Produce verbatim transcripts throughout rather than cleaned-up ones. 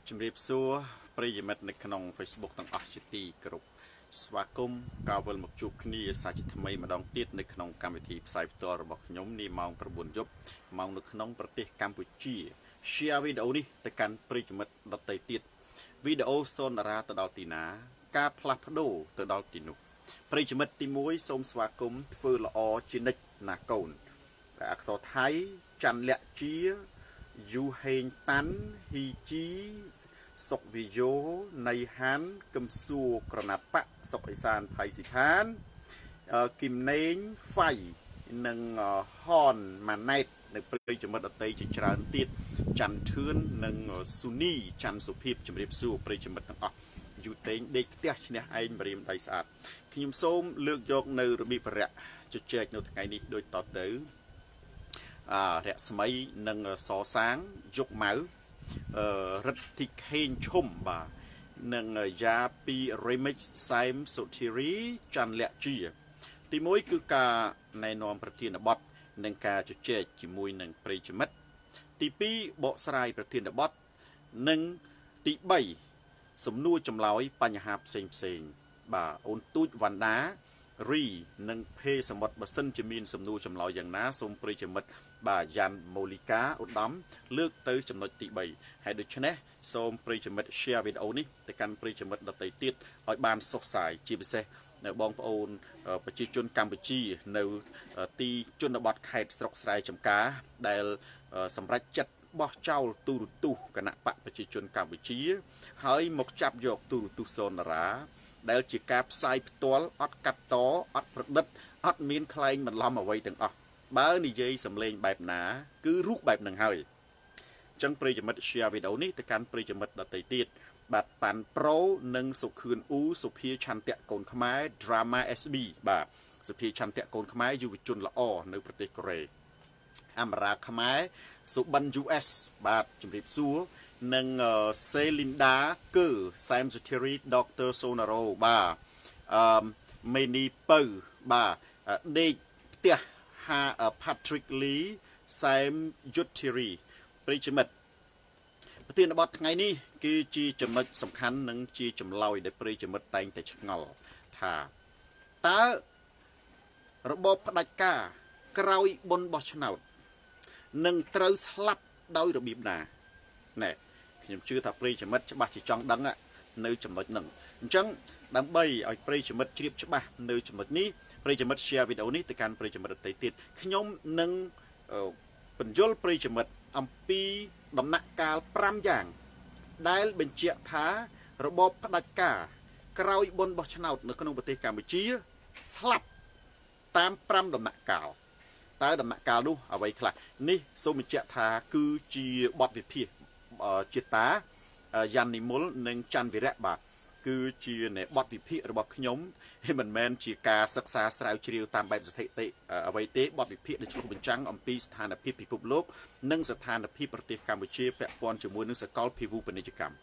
ជំរាបសួរប្រិយមិត្តនៅក្នុង Facebook ទាំងអស់ជាទីគោរពស្វាគមន៍ការវិលមកជួបគ្នាសាជាថ្មីម្ដងទៀតនៅក្នុងកម្មវិធីផ្សាយផ្ទាល់របស់ខ្ញុំនាម៉ោង 9 យប់ម៉ោងនៅក្នុងប្រទេសកម្ពុជា Share វីដេអូនេះទៅកាន់ប្រិយមិត្តដទៃទៀតវីដេអូសូនតារាទៅដល់ទីណាការផ្លាស់ប្ដូរទៅដល់ទីនោះប្រិយមិត្តទី 1 សូមស្វាគមន៍ធ្វើល្អជានិច្ចណាកូនអក្សរថៃច័ន្ទលក្ខជាយូហេងតាន់ហ៊ីជីសុកវីយ៉ូនៃហានគឹមសួរក្រណាត់បៈសុកអេសានផៃស៊ីផានគឹមណេងហ្វៃនិងហនម៉ាណែតនៅប្រិយមិត្តអតីតជាច្រើនទៀតច័ន្ទធឿននិងស៊ូនីច័ន្ទសុភាពជំរាបសួរប្រិយមិត្តទាំងអស់យូតេងដេកផ្ទះឈ្នះឯងបរិមដៃស្អាតខ្ញុំសូមលើកយកនៅរបៀបរៈជជែកនៅថ្ងៃនេះដូចតទៅអរស្មីនិងសសាងយុកម៉ៅរិទ្ធិខេងឈុំបាទនិងយ៉ាពី remix សែមសុធីរីច័ន្ទលក្ខជាទី 1 គឺការណែនាំប្រធានបទនិងការជជែកជាមួយនឹងប្រិយមិត្តទី 2 បកស្រាយប្រធានបទនិងទី 3 សំណួរចម្លើយបញ្ហាផ្សេងផ្សេងបាទអូនទូចវណ្ដារីនិងភេសមុទ្របើសិនជាមានសំណួរចម្លើយយ៉ាងណាសូមប្រិយមិត្តបាទយ៉ាន់ម៉ូលីកាឧត្តមលើកទៅចំណុចទី 3 ហើយដូច្នេះសូមប្រិយមិត្ត share វីដេអូនេះទៅកាន់ប្រិយមិត្តដទៃទៀតឲ្យបានសុខសាយជាពិសេសនៅបងប្អូនប្រជាជនកម្ពុជានៅទីជនបទខេត្តស្រុកស្រែចម្ការដែលសម្រាប់ចិត្តបោះចោលទូរទស្សន៍គណៈបកប្រជាជនកម្ពុជាហើយមកចាប់យកទូរទស្សន៍សូនារាដែលជាការផ្សាយផ្ទាល់អត់កាត់តអត់ប្រឌិតអត់មានខ្លែងបន្លំអ្វីទាំងអស់បើនិយាយសម្លេងបែបណាគឺរូបបែបហ្នឹងហើយអញ្ចឹងប្រិយមិត្ត share វីដេអូនេះទៅកាន់ប្រិយមិត្តដទៃទៀតបាទប៉ាន់ប្រូនិងសុខឿនអ៊ូសុភាឆន្ទៈកូនខ្មែរ drama เอส บี បាទសុភាឆន្ទៈកូនខ្មែរយុវជនល្អនៅប្រទេសកូរ៉េអមរាខ្មែរសុបិន យូ អេស បាទជំរាបសួរនិងសេលីនដាគឺសែមសុធីរីដុកទ័រសូណារ៉ូបាទអឺមេនីពៅបាទដេកផ្ទះហាផាទ្រិកលីសែមយុទ្ធធីរីប្រិយមិត្តប្រធានបទថ្ងៃនេះគឺជាចំណុចសំខាន់និងជាចម្លើយដែលប្រិយមិត្តតែងតែឆ្ងល់ថាតើរបបផ្ដាច់ការក្រោយបុណ្យបោះឆ្នោតនឹងត្រូវស្លាប់ដោយរបៀបណាណែខ្ញុំជឿថាប្រិយមិត្តច្បាស់ជាចង់ដឹងនៅចំណុចហ្នឹងអញ្ចឹងដើម្បីឲ្យប្រិយមិត្តជ្រាបច្បាស់នៅចំណុចនេះប្រិយមិត្ត share វីដេអូនេះទៅកាន់ប្រិយមិត្តដទៃទៀតខ្ញុំនឹងបញ្យល់ប្រិយមិត្តអំពីដំណាក់កាល5យ៉ាងដែលបញ្ជាក់ថារបបផ្ដាច់ការក្រោយបុណ្យបោះឆ្នោតនៅក្នុងប្រទេសកម្ពុជាស្លាប់តាម5ដំណាក់កាលតើដំណាក់កាលនោះអ្វីខ្លះនេះសូមបញ្ជាក់ថាគឺជាបទវិភាគជាតាយ៉ាន់នីមុលនិងច័ន្ទវិរៈបាទគឺជានៃបទវិភាគរបស់ខ្ញុំមិនមែនជាការសិក្សាស្រាវជ្រាវតាមបែបស្ថិតិអ្វីទេបទវិភាគដែលឆ្លុះបញ្ចាំងអំពីស្ថានភាពពិភពលោកនិងស្ថានភាពប្រទេសកម្ពុជាពាក់ព័ន្ធជាមួយនឹងសកលភាវូបនីយកម្ម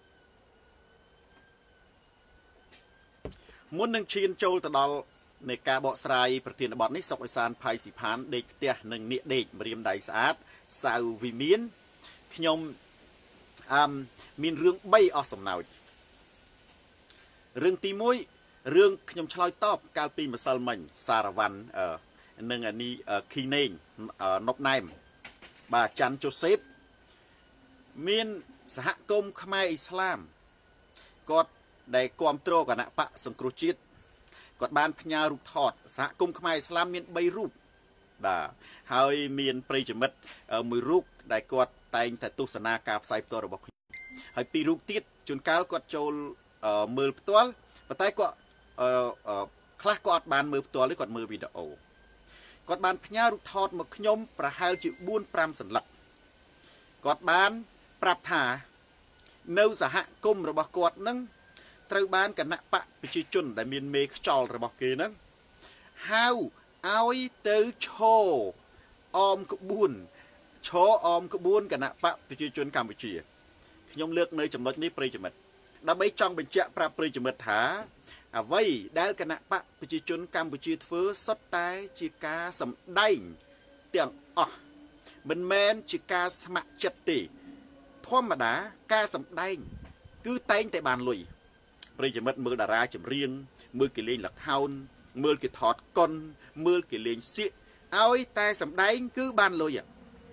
មុននឹងឈានចូលទៅដល់នៃការបកស្រាយប្រធានបទនេះសុកអេសានផៃស៊ីផានដេកផ្ទះនិងនាគដេកម្រាមដៃស្អាតសៅវិមានខ្ញុំអឺមានរឿង3អស់សំណោចរឿងទី 1 រឿងខ្ញុំឆ្លើយតបកាលពីម្សិលមិញសារវ៉ាន់និងអានីខីណេងណប់ណែមបាទច័ន្ទជូសេបមានសហគមន៍ខ្មែរអ៊ីស្លាមគាត់ដែលគ្រប់គ្រងគណៈបកសង្គ្រោះជាតិគាត់បានផ្ញើរូបថតសហគមន៍ខ្មែរអ៊ីស្លាមមាន3រូបបាទហើយមានប្រិយមិត្តមួយរូបដែលគាត់តែងតែទស្សនាការផ្សាយផ្ទាល់របស់ខ្ញុំហើយពីររូបទៀតជួនកាលគាត់ចូលមើលផ្ទាល់ប៉ុន្តែគាត់ខ្លះគាត់បានមើលផ្ទាល់ឬគាត់មើលវីដេអូគាត់បានផ្ញើរូបថតមកខ្ញុំប្រហែលជា4 5សន្លឹកគាត់បានប្រាប់ថានៅសហគមន៍របស់គាត់នឹងត្រូវបានគណៈបកប្រជាជនដែលមានមេខ្យល់របស់គេហ្នឹងហៅឲ្យទៅឈរអមក្បួនឈរអមក្បួនគណៈបកប្រជាជនកម្ពុជាខ្ញុំលើកនៅចំណុចនេះប្រិយមិត្តដើម្បីចង់បញ្ជាក់ប្រាប់ប្រិយមិត្តថាអ្វីដែលគណៈបកប្រជាជនកម្ពុជាធ្វើសុទ្ធតែជាការសម្ដែងទាំងអស់មិនមែនជាការស្ម័គ្រចិត្តទេធម្មតាការសម្ដែងគឺតែងតែបានលុយប្រិយមិត្តមើលតារាចម្រៀងមើលគេលេងល្ខោនមើលគេថតកុនមើលគេលេងសៀកឲ្យតែសម្ដែងគឺបានលុយ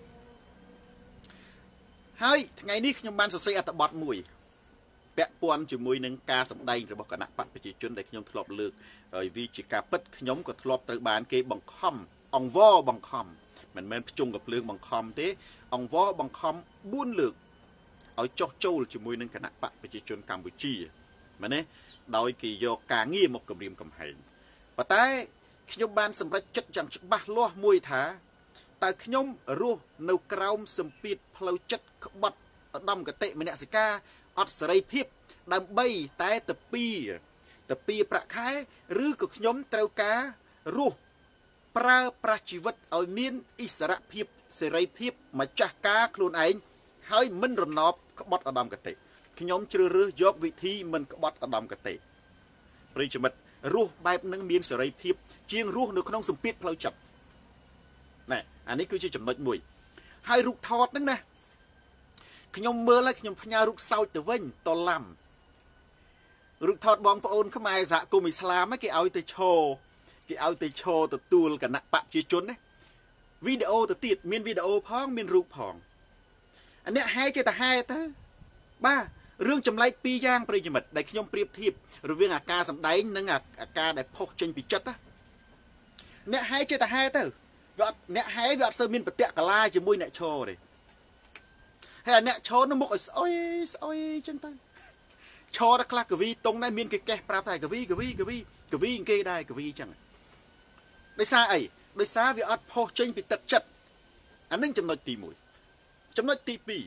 ហើយថ្ងៃនេះខ្ញុំបានសរសេរអត្ថបទមួយពាក់ព័ន្ធជាមួយនឹងការសម្ដែងរបស់គណៈបកប្រជាជនដែលខ្ញុំធ្លាប់លើកហើយវាជាការពិតខ្ញុំក៏ធ្លាប់ត្រូវបានគេបង្ខំអង្វរបង្ខំមិនមែនភ្ជុងកភ្លើងបង្ខំទេអង្វរបង្ខំបួនលើកឲ្យចោះចូលជាមួយនឹងគណៈបកប្រជាជនកម្ពុជាមែនទេដោយគេយកការងារមកគម្រាមកំហែងប៉ុន្តែខ្ញុំបានសម្រេចចិត្តយ៉ាងច្បាស់លាស់មួយថាតើខ្ញុំរស់នៅក្រោមសម្ពាធផ្លូវចិត្តក្បត់ឧត្តមគតិមនសិការអត់សេរីភាពដើម្បីតែទៅពីទៅពីប្រាក់ខែឬក៏ខ្ញុំត្រូវការរស់ប្រើប្រាស់ជីវិតឲ្យមានអិសរភាពសេរីភាពម្ចាស់ការខ្លួនឯងហើយមិនរណបក្បត់ឧត្តមគតិខ្ញុំជ្រើសរើសយកវិធីមិនក្បត់ឧត្តមគតិប្រិយមិត្តរស់បែបនឹងមានសេរីភាពជាងរស់នៅក្នុងសម្ពាធផ្លូវចិត្តណែអានេះគឺជាចំណុចមួយហើយរូបថតហ្នឹងណាខ្ញុំមើលហើយខ្ញុំផ្ញើរូបសោចទៅវិញតឡាំរូបថតបងប្អូនខ្មែរសហគមន៍អ៊ីស្លាមគេឲ្យទៅឈរគេឲ្យទៅឈរទទួលគណៈបកប្រជាជនណាវីដេអូទៅទៀតមានវីដេអូផងមានរូបផងអានេះហែចេះតែហែទៅបាទរឿងចម្លែកពីរយ៉ាងប្រិយមិត្តដែលខ្ញុំប្រៀបធៀបរវាងអាការសម្ដែងនិងអាការដែលផុសចេញពីចិត្តណាអ្នកហែចេះតែហែទៅវាអត់អ្នកហែវាអត់សូវមានបតិកលាជាមួយអ្នកឈរទេហើយអ្នកឈរនៅមុខឲ្យស្អុយស្អុយចឹងទៅឈរតែខ្លះកវីតុងដែរមានគេកេះប្រាប់ថាកវីកវីកវីកវីគេដែរកវីចឹងដោយសារអីដោយសារវាអត់ផុសចេញពីទឹកចិត្តអានឹងចំណុចទីមួយចំណុចទីពីរ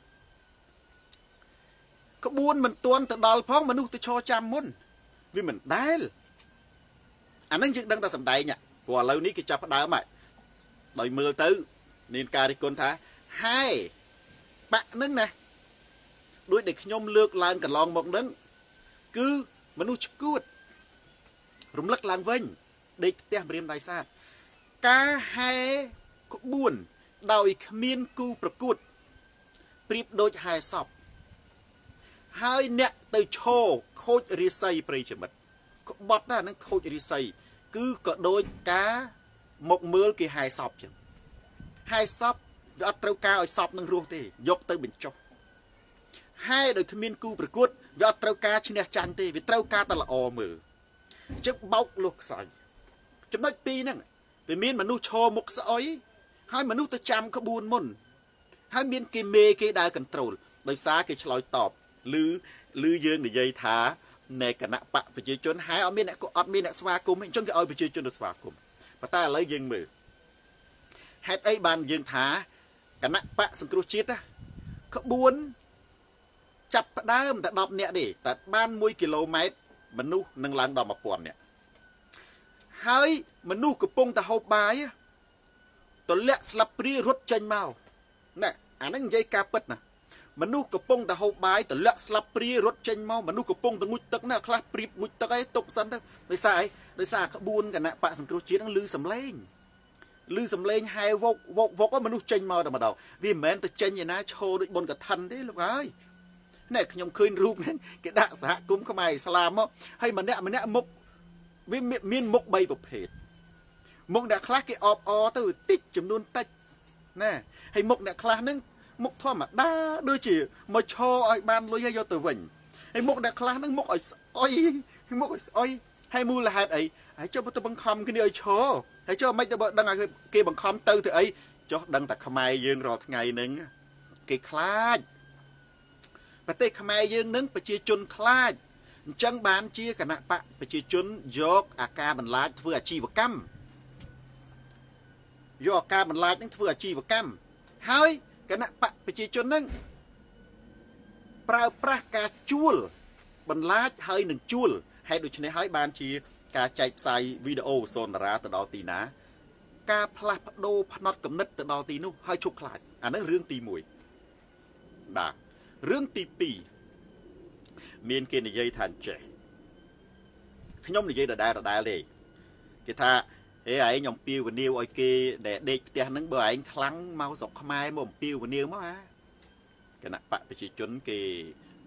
ក្បួនមិនទាន់ទៅដល់ផងមនុស្សទៅឈរចាំមុនវាមិនដែលអានឹងយើងដឹងតែសម្ដែងព្រោះឥឡូវនេះគេចាប់ផ្ដើមហើយដោយមើលទៅមានការរិះគន់ថាហែបាក់នឹងណាដូចដែលខ្ញុំលើកឡើងកន្លងមកនឹងគឺមនុស្សឈួតរំលឹកឡើងវិញដេកផ្ទះម្រាមដៃសាទការហែក្បួនដោយគ្មានគូប្រកួតប្រៀបដូចហែសពហើយអ្នកទៅឈរខូចរាសីប្រិយមិត្តក្បត់ណានឹងខូចរាសីគឺក៏ដូចការមកមើលគេហែសពចឹងហែសពវាអត់ត្រូវការឲ្យសពនឹងរស់ទេយកទៅបញ្ចុះហែដោយគ្មានគូប្រកួតវាអត់ត្រូវការឈ្នះចាញ់ទេវាត្រូវការតែល្អមើលអញ្ចឹងបោកលុះខ្សោយចំណុចពីរហ្នឹងវាមានមនុស្សឈរមុខស្អុយហើយមនុស្សទៅចាំក្បួនមុនហើយមានគេមេគេដើរកន្ត្រូលដោយសារគេឆ្លើយតបឬឬយើងនិយាយថានៃគណៈបកប្រជាជនហើយអត់មានអ្នកអត់មានអ្នកស្វាគមន៍អញ្ចឹងគេឲ្យប្រជាជនទៅស្វាគមន៍ប៉ុន្តែឥឡូវយើងមើលហេតុអីបានយើងថាគណៈបកសង្គ្រោះជាតិក្បួនចាប់ផ្ដើមតែដប់នាក់ទេតែបានមួយគីឡូម៉ែត្រមនុស្សនឹងឡើងដល់1000នាក់ហើយមនុស្សកំពុងតែហូបបាយទម្លាក់ស្លាបព្រារត់ចេញមកណែអាហ្នឹងនិយាយការពិតណាមនុស្សកំពុងតែហូបបាយទម្លាក់ស្លាបព្រារត់ចេញមកមនុស្សកំពុងតែងូតទឹកណាខ្លះព្រៀបងូតទឹកអីទុកសិនទៅដោយសារអីដោយសារក្បួនគណៈបកសង្គ្រោះជាតិហ្នឹងលឺសំឡេងលឺសំឡេងហែវកវកវកមនុស្សចេញមកតែម្ដងវាមិនមែនទៅចេញឯណាឈរដូចបុណ្យកឋិនទេលោកអើយណែខ្ញុំឃើញរូបហ្នឹងគេដាក់សហគមន៍ខ្មែរឥស្លាមមកហើយម្នាក់ម្នាក់មុខវាមានមុខបីប្រភេទមុខអ្នកខ្លះគេអបអទៅតិចចំនួនតិចណាហើយមុខអ្នកខ្លះហ្នឹងមុខធម្មតាដូចជាមកឈរឲ្យបានលុយហើយយកទៅវិញហើយមុខអ្នកខ្លះហ្នឹងមុខឲ្យស្អុយមុខឲ្យស្អុយហើយមូលហេតុអីហើយចុះទៅបង្ខំគ្នាឲ្យឈរហើយចុះមិនទៅដឹងឲ្យគេបង្ខំទៅទៅអីចុះដឹងតែខ្មែរយើងរាល់ថ្ងៃហ្នឹងគេខ្លាចប្រទេសខ្មែរយើងនឹងប្រជាជនខ្លាចអញ្ចឹងបានជាគណៈបកប្រជាជនយកអាការបន្លាចធ្វើអាជីវកម្មយកអាការបន្លាចនឹងធ្វើអាជីវកម្មហើយគណៈបកប្រជាជននឹងប្រើប្រាស់ការជួលបន្លាចហើយនឹងជួលហេតុដូច្នេះហើយបានជាការចែកផ្សាយវីដេអូសូនតារាទៅដល់ទីណាការផ្លាស់ប្ដូរផ្នត់គំនិតទៅដល់ទីនោះហើយជប់ខ្លាចអានឹងរឿងទីមួយបាទរឿងទីពីរមានគេនិយាយថាចេះខ្ញុំនិយាយដដែលដដែលទេគេថាហេឯងអំពាវនាវឲ្យគេដែលដេកផ្ទះហ្នឹងបើឯងខ្លាំងមកស្រុកខ្មែរមកអំពាវនាវមកអាគណៈបកប្រជាជនគេ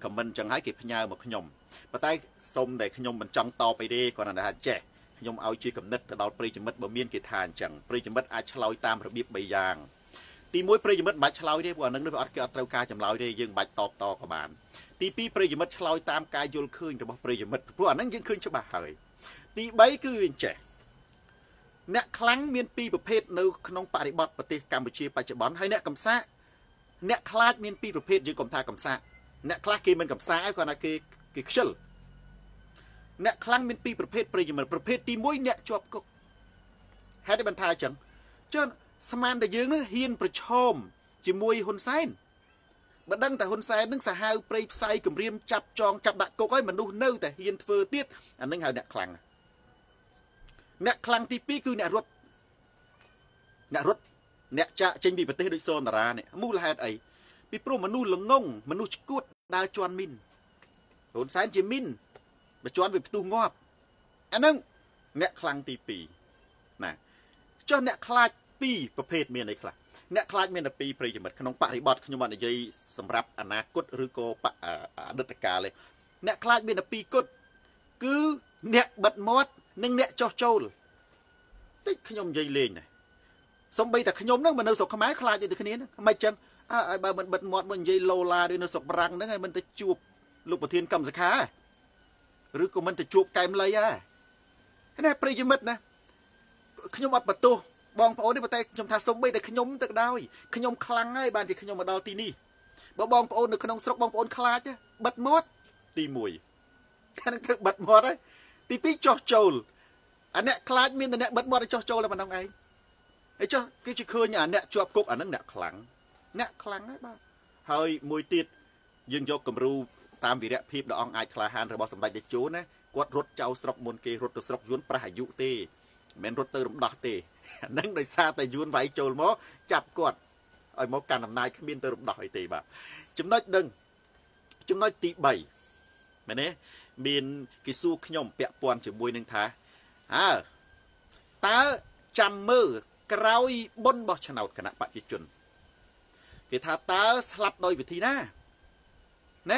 comment ចឹងហើយគេផ្ញើមកខ្ញុំប៉ុន្តែសុំតែខ្ញុំមិនចង់តបអីទេគាត់ថាចេះខ្ញុំឲ្យជាកំណត់ទៅដល់ប្រិយមិត្តបើមានគេថាអញ្ចឹងប្រិយមិត្តអាចឆ្លើយតាមរបៀបបីយ៉ាងទីមួយប្រិយមិត្តមិនបាច់ឆ្លើយទេព្រោះអានឹងវាអត់គេអត់ត្រូវការចម្លើយទេយើងមិនបាច់តបតក៏បានទីពីរប្រិយមិត្តឆ្លើយតាមការយល់ឃើញរបស់ប្រិយមិត្តព្រោះអានឹងយើងឃើញច្បាស់ហើយទីបីគឺវាចេះអ្នកខ្លាំងមានពីរប្រភេទនៅក្នុងបរិបទប្រទេសកម្ពុជាបច្ចុប្បន្នហើយអ្នកកំសាកអ្នកខ្លាចមានពីរប្រភេទយើងកុំថាកំសាកអ្នកខ្លះគេមិនកំសាកឯងគាត់ថាគេគេខ្ជិលអ្នកខ្លាំងមានពីរប្រភេទប្រិយមិត្តប្រភេទទីមួយអ្នកជាប់គុកហេតុតែបានថាអញ្ចឹងចុះស្មានតែយើងនឹងហ៊ានប្រឈមជាមួយហ៊ុនសែនបើដឹងតែហ៊ុនសែននឹងសាហាវព្រៃផ្សៃគម្រាមចាប់ចងចាប់ដាក់គុកហើយមនុស្សនៅតែហ៊ានធ្វើទៀតអានឹងហៅអ្នកខ្លាំងអ្នកខ្លាំងទីពីរគឺអ្នករត់អ្នករត់អ្នកចាក់ចេញពីប្រទេសដូចសូនតារានេះមូលហេតុអីពីព្រោះមនុស្សល្ងងមនុស្សឈួតដើរជន់មីនហ៊ុនសែនជាមីនបើជន់វាផ្ទុះងាប់អានឹងអ្នកខ្លាំងទីពីរណាចុះអ្នកខ្លាចពីរប្រភេទមានអីខ្លះអ្នកខ្លាចមានតែពីរប្រិយមិត្តក្នុងបរិបទខ្ញុំអត់និយាយសម្រាប់អនាគតឬក៏អតីតកាលទេអ្នកខ្លាចមានតែពីរគត់គឺអ្នកបិទមាត់និងអ្នកចោះចូលតិចខ្ញុំនិយាយលេងណាសំបីតែខ្ញុំហ្នឹងមកនៅស្រុកខ្មែរខ្លាចដូចគ្នាហ្នឹងមិនចឹងអើបើមិនបិទមាត់មកនិយាយឡូឡាឬនៅស្រុកបារាំងហ្នឹងឲ្យមិនទៅជួបលោកប្រធានកម្មសខាឬក៏មិនទៅជួបកែមលីហ៎ណាប្រិយមិត្តណាខ្ញុំអត់បន្ទោសបងប្អូននេះប៉ុន្តែខ្ញុំថាសំបីតែខ្ញុំទៅដោយខ្ញុំខ្លាំងហើយបានជាខ្ញុំមកដល់ទីនេះបើបងប្អូននៅក្នុងស្រុកបងប្អូនខ្លាចបិទមាត់ទីមួយខាងនឹងត្រូវបិទមាត់ហើយទីពីរចោះចូលអាអ្នកខ្លាចមានតែអ្នកបិទមាត់ឲ្យចោះចូលតែប៉ុណ្ណឹងឯងហើយចោះគេជិះឃើញអាអ្នកជាប់គុកអាហ្នឹងអ្នកខ្លាំងអ្នកខ្លាំងហើយបាទហើយមួយទៀតយើងយកគំរូតាមវីរៈភាពដ៏អង្អាចក្លាហានរបស់សម្ដេចតេជោណាគាត់រត់ចោលស្រុកមុនគេរត់ទៅស្រុកយួនប្រះអាយុទេមិនមែនរត់ទៅរំដោះទេអាហ្នឹងដោយសារតែយួនវាយចូលមកចាប់គាត់ឲ្យមកកាន់អំណាចគ្មានទៅរំដោះអីទេបាទចំណុចដឹងចំណុចទីបីមែនទេមានគេសួរខ្ញុំពាក់ព័ន្ធជាមួយនឹងថាអើតើចាំមើលក្រោយបុណ្យបោះឆ្នោតគណៈបព្វជិជនគេថាតើស្លាប់ដោយវិធីណាណា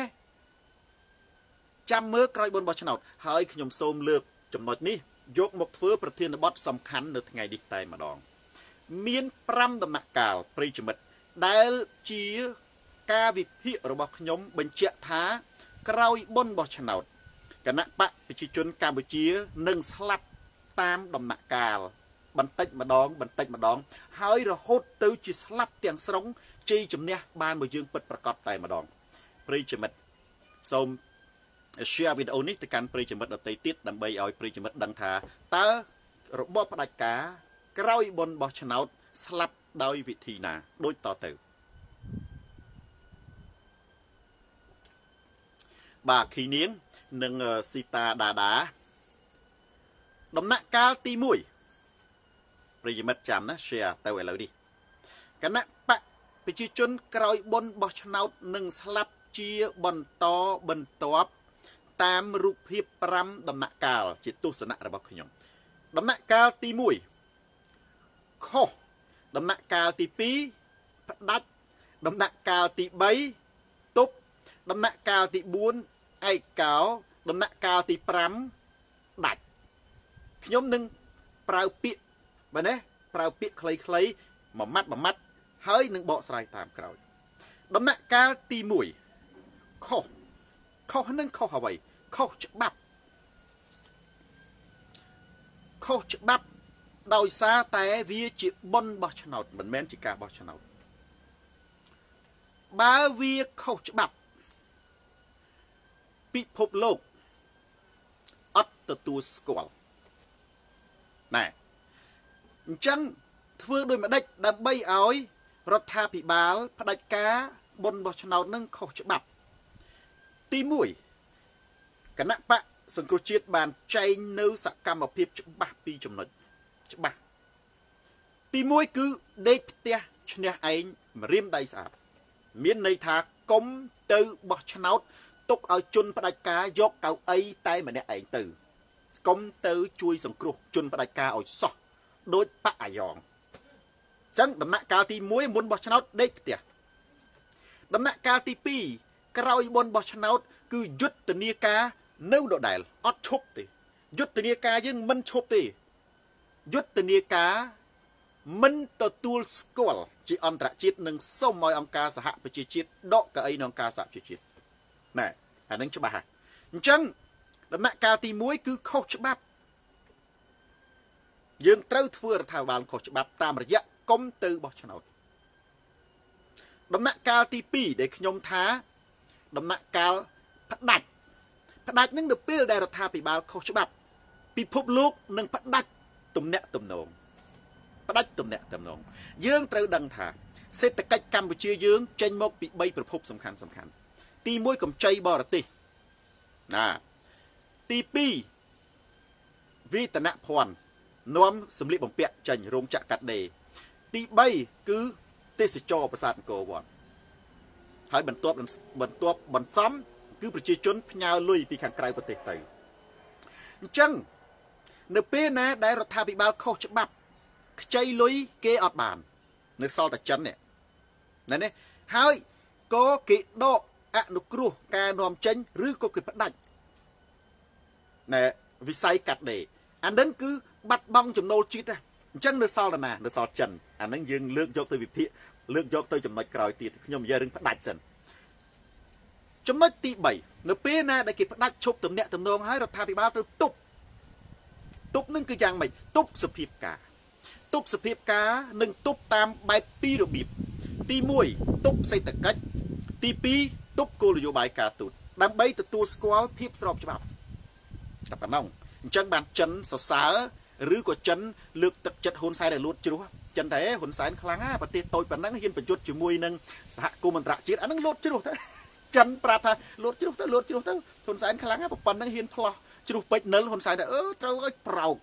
ចាំមើលក្រោយបុណ្យបោះឆ្នោតហើយខ្ញុំសូមលើកចំណុចនេះយកមកធ្វើប្រធានបទសំខាន់នៅថ្ងៃនេះតែម្ដងមានប្រាំដំណាក់កាលប្រិយមិត្តដែលជាការវិភាគរបស់ខ្ញុំបញ្ជាក់ថាក្រោយបុណ្យបោះឆ្នោតគណៈបព្វជិជនកម្ពុជានឹងស្លាប់តាមដំណាក់កាលបន្តិចម្ដងបន្តិចម្ដងហើយរហូតទៅជាស្លាប់ទាំងស្រុងជ័យជំនះបានមកយើងពិតប្រកបតែម្ដងប្រិយមិត្តសូម share វីដេអូនេះទៅកាន់ប្រិយមិត្តដទៃទៀតដើម្បីឲ្យប្រិយមិត្តដឹងថាតើរបបផ្ដាច់ការក្រោយបុណ្យបោះឆ្នោតស្លាប់ដោយវិធីណាដូចតទៅបាទខីនាងនិងស៊ីតាដាដាដំណាក់កាលទីមួយប្រិយមិត្តចាំណា share ទៅឥឡូវនេះគណៈបកប្រជាជនក្រោយបុណ្យបោះឆ្នោតនឹងស្លាប់ជាបន្តបន្ទាប់តាមរូបភាពប្រាំដំណាក់កាលជាទស្សនៈរបស់ខ្ញុំដំណាក់កាលទីមួយខុសដំណាក់កាលទីពីរផ្ដាច់ដំណាក់កាលទីបីទប់ដំណាក់កាលទីបួនឯកោដំណាក់កាលទីប្រាំដាច់ខ្ញុំនឹងប្រើពាក្យបើណាប្រើពាក្យខ្លីៗមួយម៉ាត់មួយម៉ាត់ហើយនឹងបកស្រាយតាមក្រោយដំណាក់កាលទីមួយខុសខុសនឹងខុសអ្វីខុសច្បាប់ខុសច្បាប់ដោយសារតែវាជាបុណ្យបោះឆ្នោតមិនមែនជាការបោះឆ្នោតបើវាខុសច្បាប់ពិភពលោកអត់ទទួលស្គាល់ណែអញ្ចឹងធ្វើដោយម្ដេចដើម្បីឲ្យរដ្ឋាភិបាលផ្ដាច់ការបុណ្យបោះឆ្នោតនឹងខុសច្បាប់ទីមួយគណៈបកសង្គ្រោះជាតិបានចែងនៅសកម្មភាពច្បាស់ពីរចំណុចច្បាស់ទីមួយគឺដេកផ្ទះឈ្នះឯងម្រាមដៃស្អាតមានន័យថាកុំទៅបោះឆ្នោតទុកឲ្យជនផ្ដាច់ការយកកៅអីតែម្នាក់ឯងទៅកុំទៅជួយសង្គ្រោះជនផ្ដាច់ការឲ្យសោះដូចបកអាយ៉ងអញ្ចឹងដំណាក់កាលទីមួយមុនបោះឆ្នោតដេកផ្ទះដំណាក់កាលទីពីរក្រោយបនបោះឆ្នោតគឺយុទ្ធនាការនៅដដែលអត់ឈប់ទេយុទ្ធនាការយើងមិនឈប់ទេយុទ្ធនាការមិនទទួលស្គាល់ជាអន្តរជាតិនិងសូមឲ្យអង្គការសហប្រជាជាតិដកកៅអីនៅអង្គការសហប្រជាជាតិណែអានឹងច្បាស់ហើយអញ្ចឹងដំណាក់កាលទីមួយគឺខុសច្បាប់យើងត្រូវធ្វើរដ្ឋាភិបាលខុសច្បាប់តាមរយៈកុំទៅបោះឆ្នោតដំណាក់កាលទីពីរដែលខ្ញុំថាដំណាក់កាលផ្ដាច់ផ្ដាច់នឹងនៅពេលដែលរដ្ឋាភិបាលខុសច្បាប់ពិភពលោកនឹងផ្ដាច់ទំនាក់ទំនងផ្ដាច់ទំនាក់ទំនងយើងត្រូវដឹងថាសេដ្ឋកិច្ចកម្ពុជាយើងចេញមកពីបីប្រភពសំខាន់សំខាន់ទីមួយកម្ចីបរទេសណាទីពីរវិតនភ័ណ្ឌនាំសម្លៀកបំពាក់ចេញរោងចក្រកាត់ដេរទីបីគឺទេសចរប្រាសាទអង្គរវត្តហើយបន្ទាប់បន្ទាប់បន្សំគឺប្រជាជនផ្ញើលុយពីខាងក្រៅប្រទេសទៅអញ្ចឹងនៅពេលណាដែលរដ្ឋាភិបាលខុសច្បាប់ខ្ចីលុយគេអត់បាននៅសល់តែចិននេះណែនេះហើយក៏គេដកអនុគ្រោះការនាំចេញឬក៏គេផ្ដាច់ណែវិស័យកាត់ដេរអានឹងគឺបាត់បង់ចំណូលជាតិណាអញ្ចឹងនៅសល់ណានៅសល់ចិនអានឹងយើងលើកយកទៅវិភាគលើកយកទៅចំណុចក្រោយទៀតខ្ញុំនិយាយរឿងផ្ដាច់សិនចំណុចទីបីនៅពេលណាដែលគេផ្ដាច់ឈប់ទំនាក់ទំនងហើយរដ្ឋាភិបាលត្រូវទប់ទប់នឹងគឺយ៉ាងម៉េចទប់សភាពការទប់សភាពការនិងទប់តាមបែបពីររបៀបទីមួយទប់សេដ្ឋកិច្ចទីពីរទប់គោលនយោបាយការទូតដើម្បីទទួលស្គាល់ភាពស្របច្បាប់តែប៉ុណ្ណឹងអញ្ចឹងបានចិនសរសើរឬក៏ចិនលើកទឹកចិត្តហ៊ុនសែនឲ្យលួចជ្រោះចិនតែហ៊ុនសែនខ្លាំងណាស់ប្រទេសតូចប៉ុណ្ណឹងហ៊ានបញ្យុទ្ធជាមួយនឹងសហគមន៍អន្តរជាតិអានឹងលួចជ្រោះទៅចិនប្រាប់ថាលួចជ្រោះទៅលួចជ្រោះទៅហ៊ុនសែនខ្លាំងណាស់ប៉ុណ្ណឹងហ៊ានផ្លោះជ្រោះពេជ្រនិលហ៊ុនសែនថាអឺត្រូវឲ្យប្រោក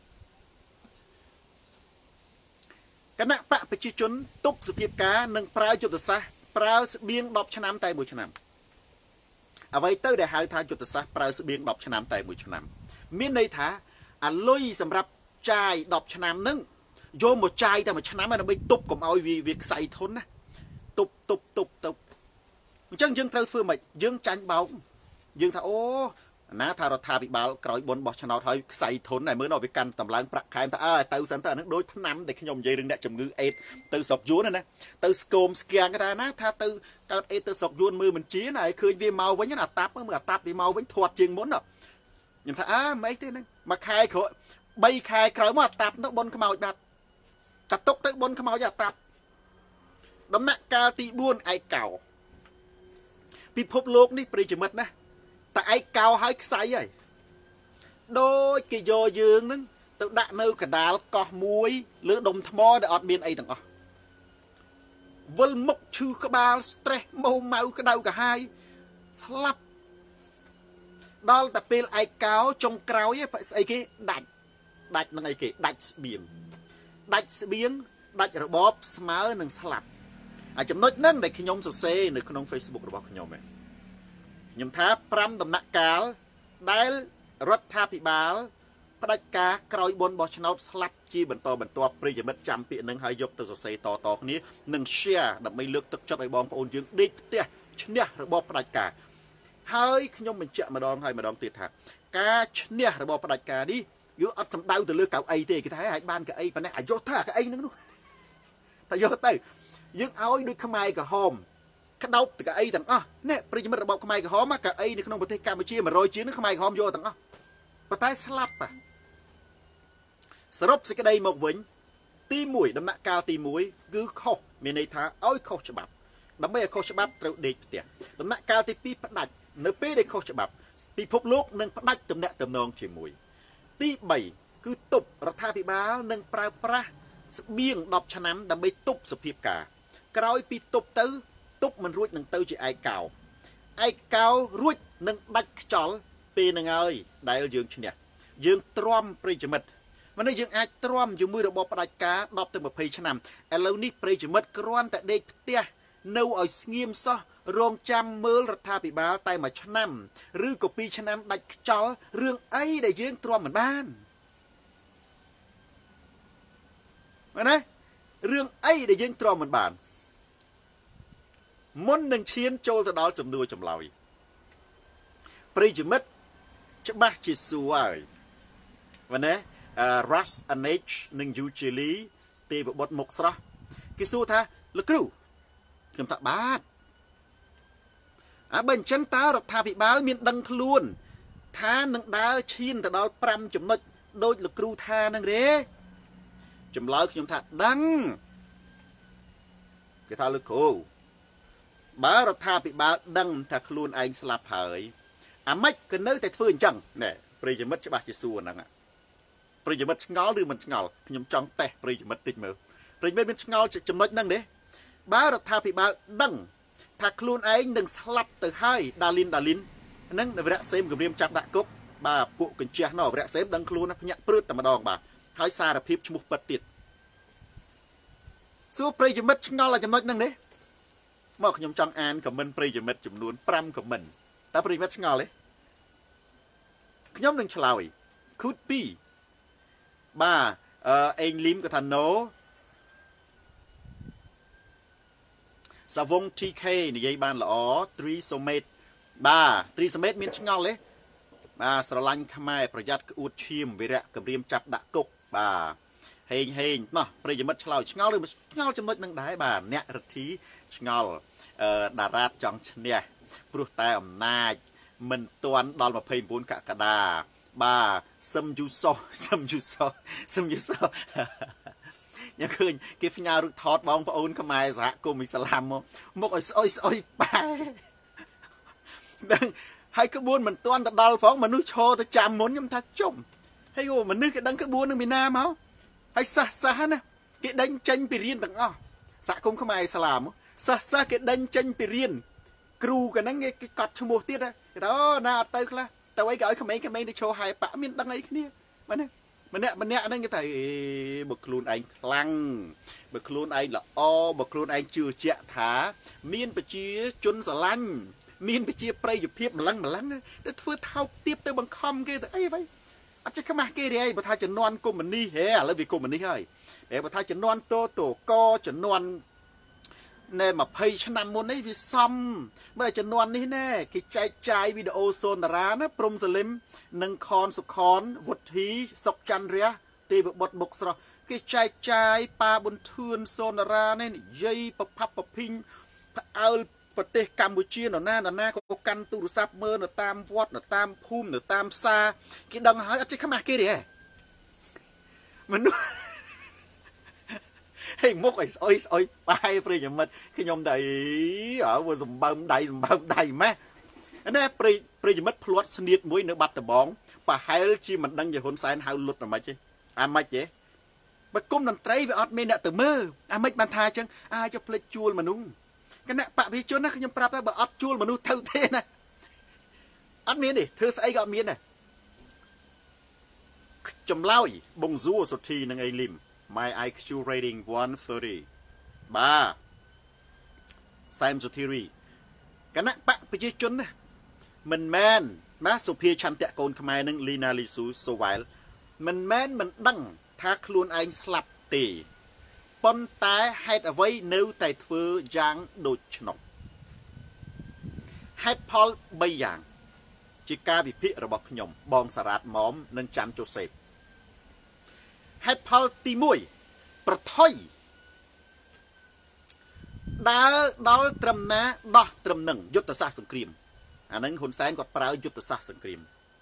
គណៈបកប្រជាជនទប់សភាពការនិងប្រើយុទ្ធសាស្ត្រប្រើស្បៀងដប់ឆ្នាំតែមួយឆ្នាំអ្វីទៅដែលហៅថាយុទ្ធសាស្ត្រប្រើស្បៀងដប់ឆ្នាំតែមួយឆ្នាំមានន័យថាអាលុយសម្រាប់ចាយដប់ឆ្នាំហ្នឹងយកមកចាយតែមួយឆ្នាំដើម្បីទប់កុំឲ្យវាវាខ្សែធនណាទប់ទប់ទប់ទប់អញ្ចឹងយើងត្រូវធ្វើម៉េចយើងចាញ់បោកយើងថាអូណាថារដ្ឋាភិបាលក្រោយបុណ្យបោះឆ្នោតហើយខ្សែធនតែមើលនៅវាកាន់តម្លើងប្រាក់ខែថាអើទៅសិនទៅអានឹងដូចឆ្នាំដែលខ្ញុំនិយាយរឿងអ្នកជំងឺអេដទៅស្រុកយួនណាទៅស្គមស្គាំងគេថាណាថាទៅកើតអេដទៅស្រុកយួនមើលមិនជាណាឲ្យឃើញវាមកវិញអាតាប់មើលអាតាប់វាមកវិញធាត់ជាងមុនខ្ញុំថាអើមិនអីទេហ្នឹងមួយខែក្រោយបីខែក្រោយមកអាតាប់ទៅបុណ្យខ្មោចបាត់តែទុកទៅបុណ្យខ្មោចអាតាប់ដំណាក់កាលទីបួនឯកោពិភពលោកនេះប្រិយមិត្តណាតែឯកោឲ្យខ្សែហើយដូចគេយកយើងហ្នឹងទៅដាក់នៅកដាលកោះមួយលើដុំថ្មដែលអត់មានអីទាំងអស់វិលមុខឈឺក្បាល stress ម៉ៅម៉ៅក្តៅកាហាយស្លាប់ដល់តែពេលឯកោចុងក្រោយស្អីគេដាច់ដាច់នឹងអីគេដាច់ស្បៀងដាច់ស្បៀងដាច់របបស្មើនឹងស្លាប់ហើយចំណុចហ្នឹងដែលខ្ញុំសរសេរនៅក្នុង Facebook របស់ខ្ញុំឯងខ្ញុំថាប្រាំដំណាក់កាលដែលរដ្ឋាភិបាលផ្ដាច់ការក្រោយបុណ្យបោះឆ្នោតស្លាប់ជាបន្តបន្ទាប់ប្រិយមិត្តចាំពាក្យនឹងហើយយកទៅសរសេរតតគ្នានិង share ដើម្បីលើកទឹកចិត្តឲ្យបងប្អូនយើងដេកផ្ទះឈ្នះរបបផ្ដាច់ការហើយខ្ញុំបញ្ជាក់ម្ដងហើយម្ដងទៀតថាការឈ្នះរបបផ្ដាច់ការនេះវាអត់សំដៅទៅលើកៅអីទេគេថាឲ្យបានកៅអីប៉ុណ្ណេះអាយុថាកៅអីហ្នឹងនោះតែយកទៅយើងឲ្យដូចខ្មែរក្រហមក្តោបតកៅអីទាំងអស់នេះប្រិយមិត្តរបបខ្មែរក្រហមកៅអីនៅក្នុងប្រទេសកម្ពុជាមួយរយជាងនេះខ្មែរក្រហមយកទាំងអស់ប៉ុន្តែស្លាប់សរុបសេចក្តីមកវិញទីមួយដំណាក់កាលទីមួយគឺខុសមានន័យថាឲ្យខុសច្បាប់ដើម្បីឲ្យខុសច្បាប់ត្រូវដេកផ្ទះដំណាក់កាលទីពីរផ្ដាច់នៅពេលដែលខុសច្បាប់ពិភពលោកនឹងផ្ដាច់ទំនាក់ទំនងជាមួយទីបីគឺទប់រដ្ឋាភិបាលនឹងប្រើប្រាស់ស្បៀងដប់ឆ្នាំដើម្បីទប់សភាពការក្រោយពីទប់ទៅទប់មិនរួចនឹងទៅជាឯកោឯកោរួចនឹងដាច់ខ្យល់ពេលនឹងហើយដែលយើងឈ្នះយើងទ្រាំប្រិយមិត្តមិននេះយើងអាចទ្រាំជាមួយរបបផ្ដាច់ការដប់ទៅម្ភៃឆ្នាំឥឡូវនេះប្រិយមិត្តគ្រាន់តែដេកផ្ទះនៅឲ្យស្ងៀមសោះរងចាំមើលរដ្ឋាភិបាលតែមួយឆ្នាំឬក៏ពីរឆ្នាំដាច់ខ្យល់រឿងអីដែលយើងទ្រាំមិនបានមែនទេរឿងអីដែលយើងទ្រាំមិនបានមុននឹងឈានចូលទៅដល់សំណួរចម្លើយប្រិយមិត្តច្បាស់ជាសួរហើយមែនទេ Rush Anage និង Usually ទេវបុត្រមុខស្រស់គេសួរថាលោកគ្រូខ្ញុំថាបាទអើបើអញ្ចឹងតើរដ្ឋាភិបាលមានដឹងខ្លួនថានឹងដើរឈានទៅដល់ប្រាំចំណុចដូចលោកគ្រូថានឹងទេចម្លើយខ្ញុំថាដឹងគេថាលោកគ្រូបើរដ្ឋាភិបាលដឹងថាខ្លួនឯងស្លាប់ហើយអាម៉េចក៏នៅតែធ្វើអញ្ចឹងណែប្រិយមិត្តច្បាស់ជាសួរហ្នឹងប្រិយមិត្តឆ្ងល់ឬមិនឆ្ងល់ខ្ញុំចង់តេស្តប្រិយមិត្តតិចមើលប្រិយមិត្តមានឆ្ងល់ចំណុចហ្នឹងទេបើរដ្ឋាភិបាលដឹងថាខ្លួនឯងនឹងស្លាប់ទៅហើយដាលីនដាលីនហ្នឹងវរៈសេមគម្រាមចាប់ដាក់គុកបាទពួកកញ្ជះនោះវរៈសេមដឹងខ្លួនភ្ញាក់ព្រឺតតែម្ដងបាទហើយសារភាពឈ្មោះពិតទៀតសួរប្រិយមិត្តឆ្ងល់ចំណុចហ្នឹងទេមកខ្ញុំចង់អានខមមិនប្រិយមិត្តចំនួនប្រាំខមមិនតើប្រិយមិត្តឆ្ងល់ទេខ្ញុំនឹងឆ្លើយ could be បាទអឺអេងលីមក៏ថា no សាវង ទី ខេ និយាយបានល្អ three summit បាទ three summit មានឆ្ងល់ទេបាទស្រឡាញ់ខ្មែរប្រយ័ត្នក្អួតឈាមវិរៈគម្រាមចាប់ដាក់គុកបាទហេងហេងណោះប្រិយមិត្តឆ្លើយឆ្ងល់ឬឆ្ងល់ចំណុចនឹងដែរបាទអ្នករិទ្ធីឆ្ងល់អឺតារ៉ាតចង់ឈ្នះព្រោះតែអំណាចមិនទាន់ដល់ยี่สิบเก้ากក្កដាបាទសឹមយូសោសឹមយូសោសឹមយូសោញ៉ាំឃើញគេផ្ញើរូបថតបងប្អូនខ្មែរសហគមន៍អ៊ីស្លាមមកមកឲ្យស្អុយស្អុយប៉ែដឹងហើយក្បួនមិនទាន់ទៅដល់ផងមនុស្សឈរទៅចាំមុនខ្ញុំថាជុំហើយអូមនុស្សគេដឹងក្បួននឹងពីណាមកហើយសះសះណាគេដេញចេញពីរៀនទាំងអស់សហគមន៍ខ្មែរអ៊ីស្លាមសះសះគេដេញចេញពីរៀនគ្រូកហ្នឹងគេកត់ឈ្មោះទៀតគេថាអូណាអត់ទៅខ្លះទៅអីក៏ឲ្យក្មេងក្មេងទៅឈរហើយប៉មានដឹងអីគ្នាបាទណាម្នាក់ម្នាក់ហ្នឹងគេថាអេបើខ្លួនឯងខ្លាំងបើខ្លួនឯងល្អបើខ្លួនឯងជឿជាក់ថាមានប្រជាជនស្រឡាញ់មានប្រជាប្រិយភាពម្លឹងម្លឹងទៅធ្វើថោកទាបទៅបង្ខំគេទៅអីvậyអត់ចេះខ្មាស់គេទេបើថាជំនាន់កុម្មុយនីហេឥឡូវវាកុម្មុយនីហើយតែបើថាជំនាន់តូតូកជំនាន់ណែยี่สิบឆ្នាំមុននេះវាសំបើជំនាន់នេះណែគេចែកចាយវីដេអូសូនតារាណាព្រំសលឹមនិងខនសុខនវុធីសុកច័ន្ទរះទេវបុត្រមុខស្រស់គេចែកចាយប៉ាប៊ុនធឿនសូនតារានេះនិយាយប្រផាប់ប្រភិញផ្អើលប្រទេសកម្ពុជានរណានរណាក៏កាន់ទូរស័ព្ទមើលនៅតាមវត្តនៅតាមភូមិនៅតាមផ្សារគេដឹងហើយអត់ចេះខ្មាស់គេទេមនុស្សហេមកឲ្យស្អុយស្អុយបាយប្រិយមិត្តខ្ញុំតែអើសម្បើមដៃសម្បើមដៃម៉េះណែប្រិយប្រិយមិត្តភ្លាត់ស្នៀតមួយនៅបាត់ដំបងប្រហែលជាមិនដឹងជាហ៊ុនសែនហៅលុតអាម៉េចទេអាម៉េចទេបើគុំតន្ត្រីវាអត់មានអ្នកទៅមើលអាម៉េចបានថាអញ្ចឹងអាចផ្លេចជួលមនុស្សគណៈបព្វជិជនណាខ្ញុំប្រាប់ថាបើអត់ជួលមនុស្សទៅទេណាអត់មានទេធ្វើស្អីក៏អត់មានដែរចម្លើយបងស៊ូសុធីនិងអេលីមMy ไอ คิว rating one thirty បាទសែមសុធីរីគណៈបកប្រជាជនណាមិនមែនណាសុភាឆន្ទៈកូនខ្មែរនឹងលីណាលីស៊ូសូវែលមិនមែនមិនដឹងថាខ្លួនឯងស្លាប់ទេប៉ុន្តែហេតុអ្វីនៅតែធ្វើយ៉ាងដូចនោះហេតុផលបីយ៉ាងជាការវិភាគរបស់ខ្ញុំបងសារ៉ាតម៉មនិងចាំជូសេបហេតុផលទីមួយប្រថុយដើរដល់ត្រឹមណាដោះត្រឹមនឹងយុទ្ធសាស្ត្រសង្គ្រាមអាហ្នឹងហ៊ុនសែនគាត់ប្រើយុទ្ធសាស្ត្រសង្គ្រាម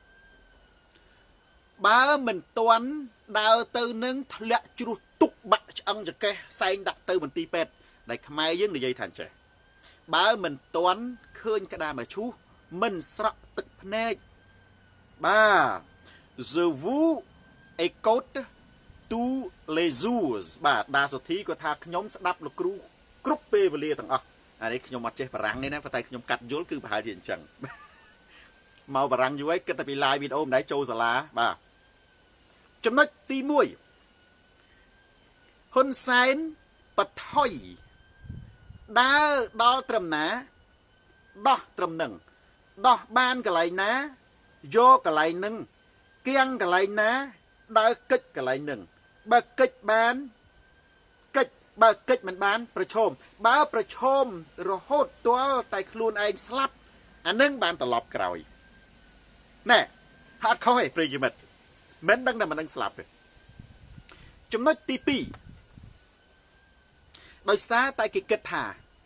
បើមិនទាន់ដើរទៅនឹងធ្លាក់ជ្រុះទុកបាក់ឆ្អឹងចកេះសែងដាក់ទៅមន្ទីរពេទ្យដែលខ្មែរយើងនិយាយថាចេះបើមិនទាន់ឃើញក្តារមកឈូសមិនស្រក់ទឹកភ្នែកបាទ Je vous écoute tous les jours បាទដាសុធីគាត់ថាខ្ញុំស្ដាប់លោកគ្រូគ្រប់ពេលវេលាទាំងអស់អានេះខ្ញុំអត់ចេះបារាំងទេណាប៉ុន្តែខ្ញុំកាត់យល់គឺប្រហែលជាអញ្ចឹងមកបារាំងយូរហើយគិតតែពី live វីដេអូមិនដែរចូលសាលាបាទចំណុចទីមួយហ៊ុនសែនបថុយដើរដល់ត្រឹមណាដោះត្រឹមនឹងដោះបានកន្លែងណាយកកន្លែងនឹងគៀងកន្លែងណាដើរកិច្ចកន្លែងនឹងបើកិច្ចបានកិច្ចបើកិច្ចមិនបានប្រឈមបើប្រឈមរហូតទាល់តែខ្លួនឯងស្លាប់អានឹងបានត្រឡប់ក្រោយណែហាត់ខុសឯប្រិយមិត្តមិនដឹងតែមិនដឹងស្លាប់ទេចំណុចទីពីរដោយសារតែគេគិតថា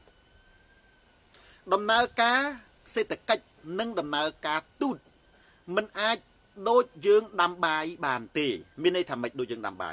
ដំណើរការសេដ្ឋកិច្ចនិងដំណើរការទូតមិនអាចដូចយើងដាំបាយបានទេមានន័យថាម៉េចដូចយើងដាំបាយ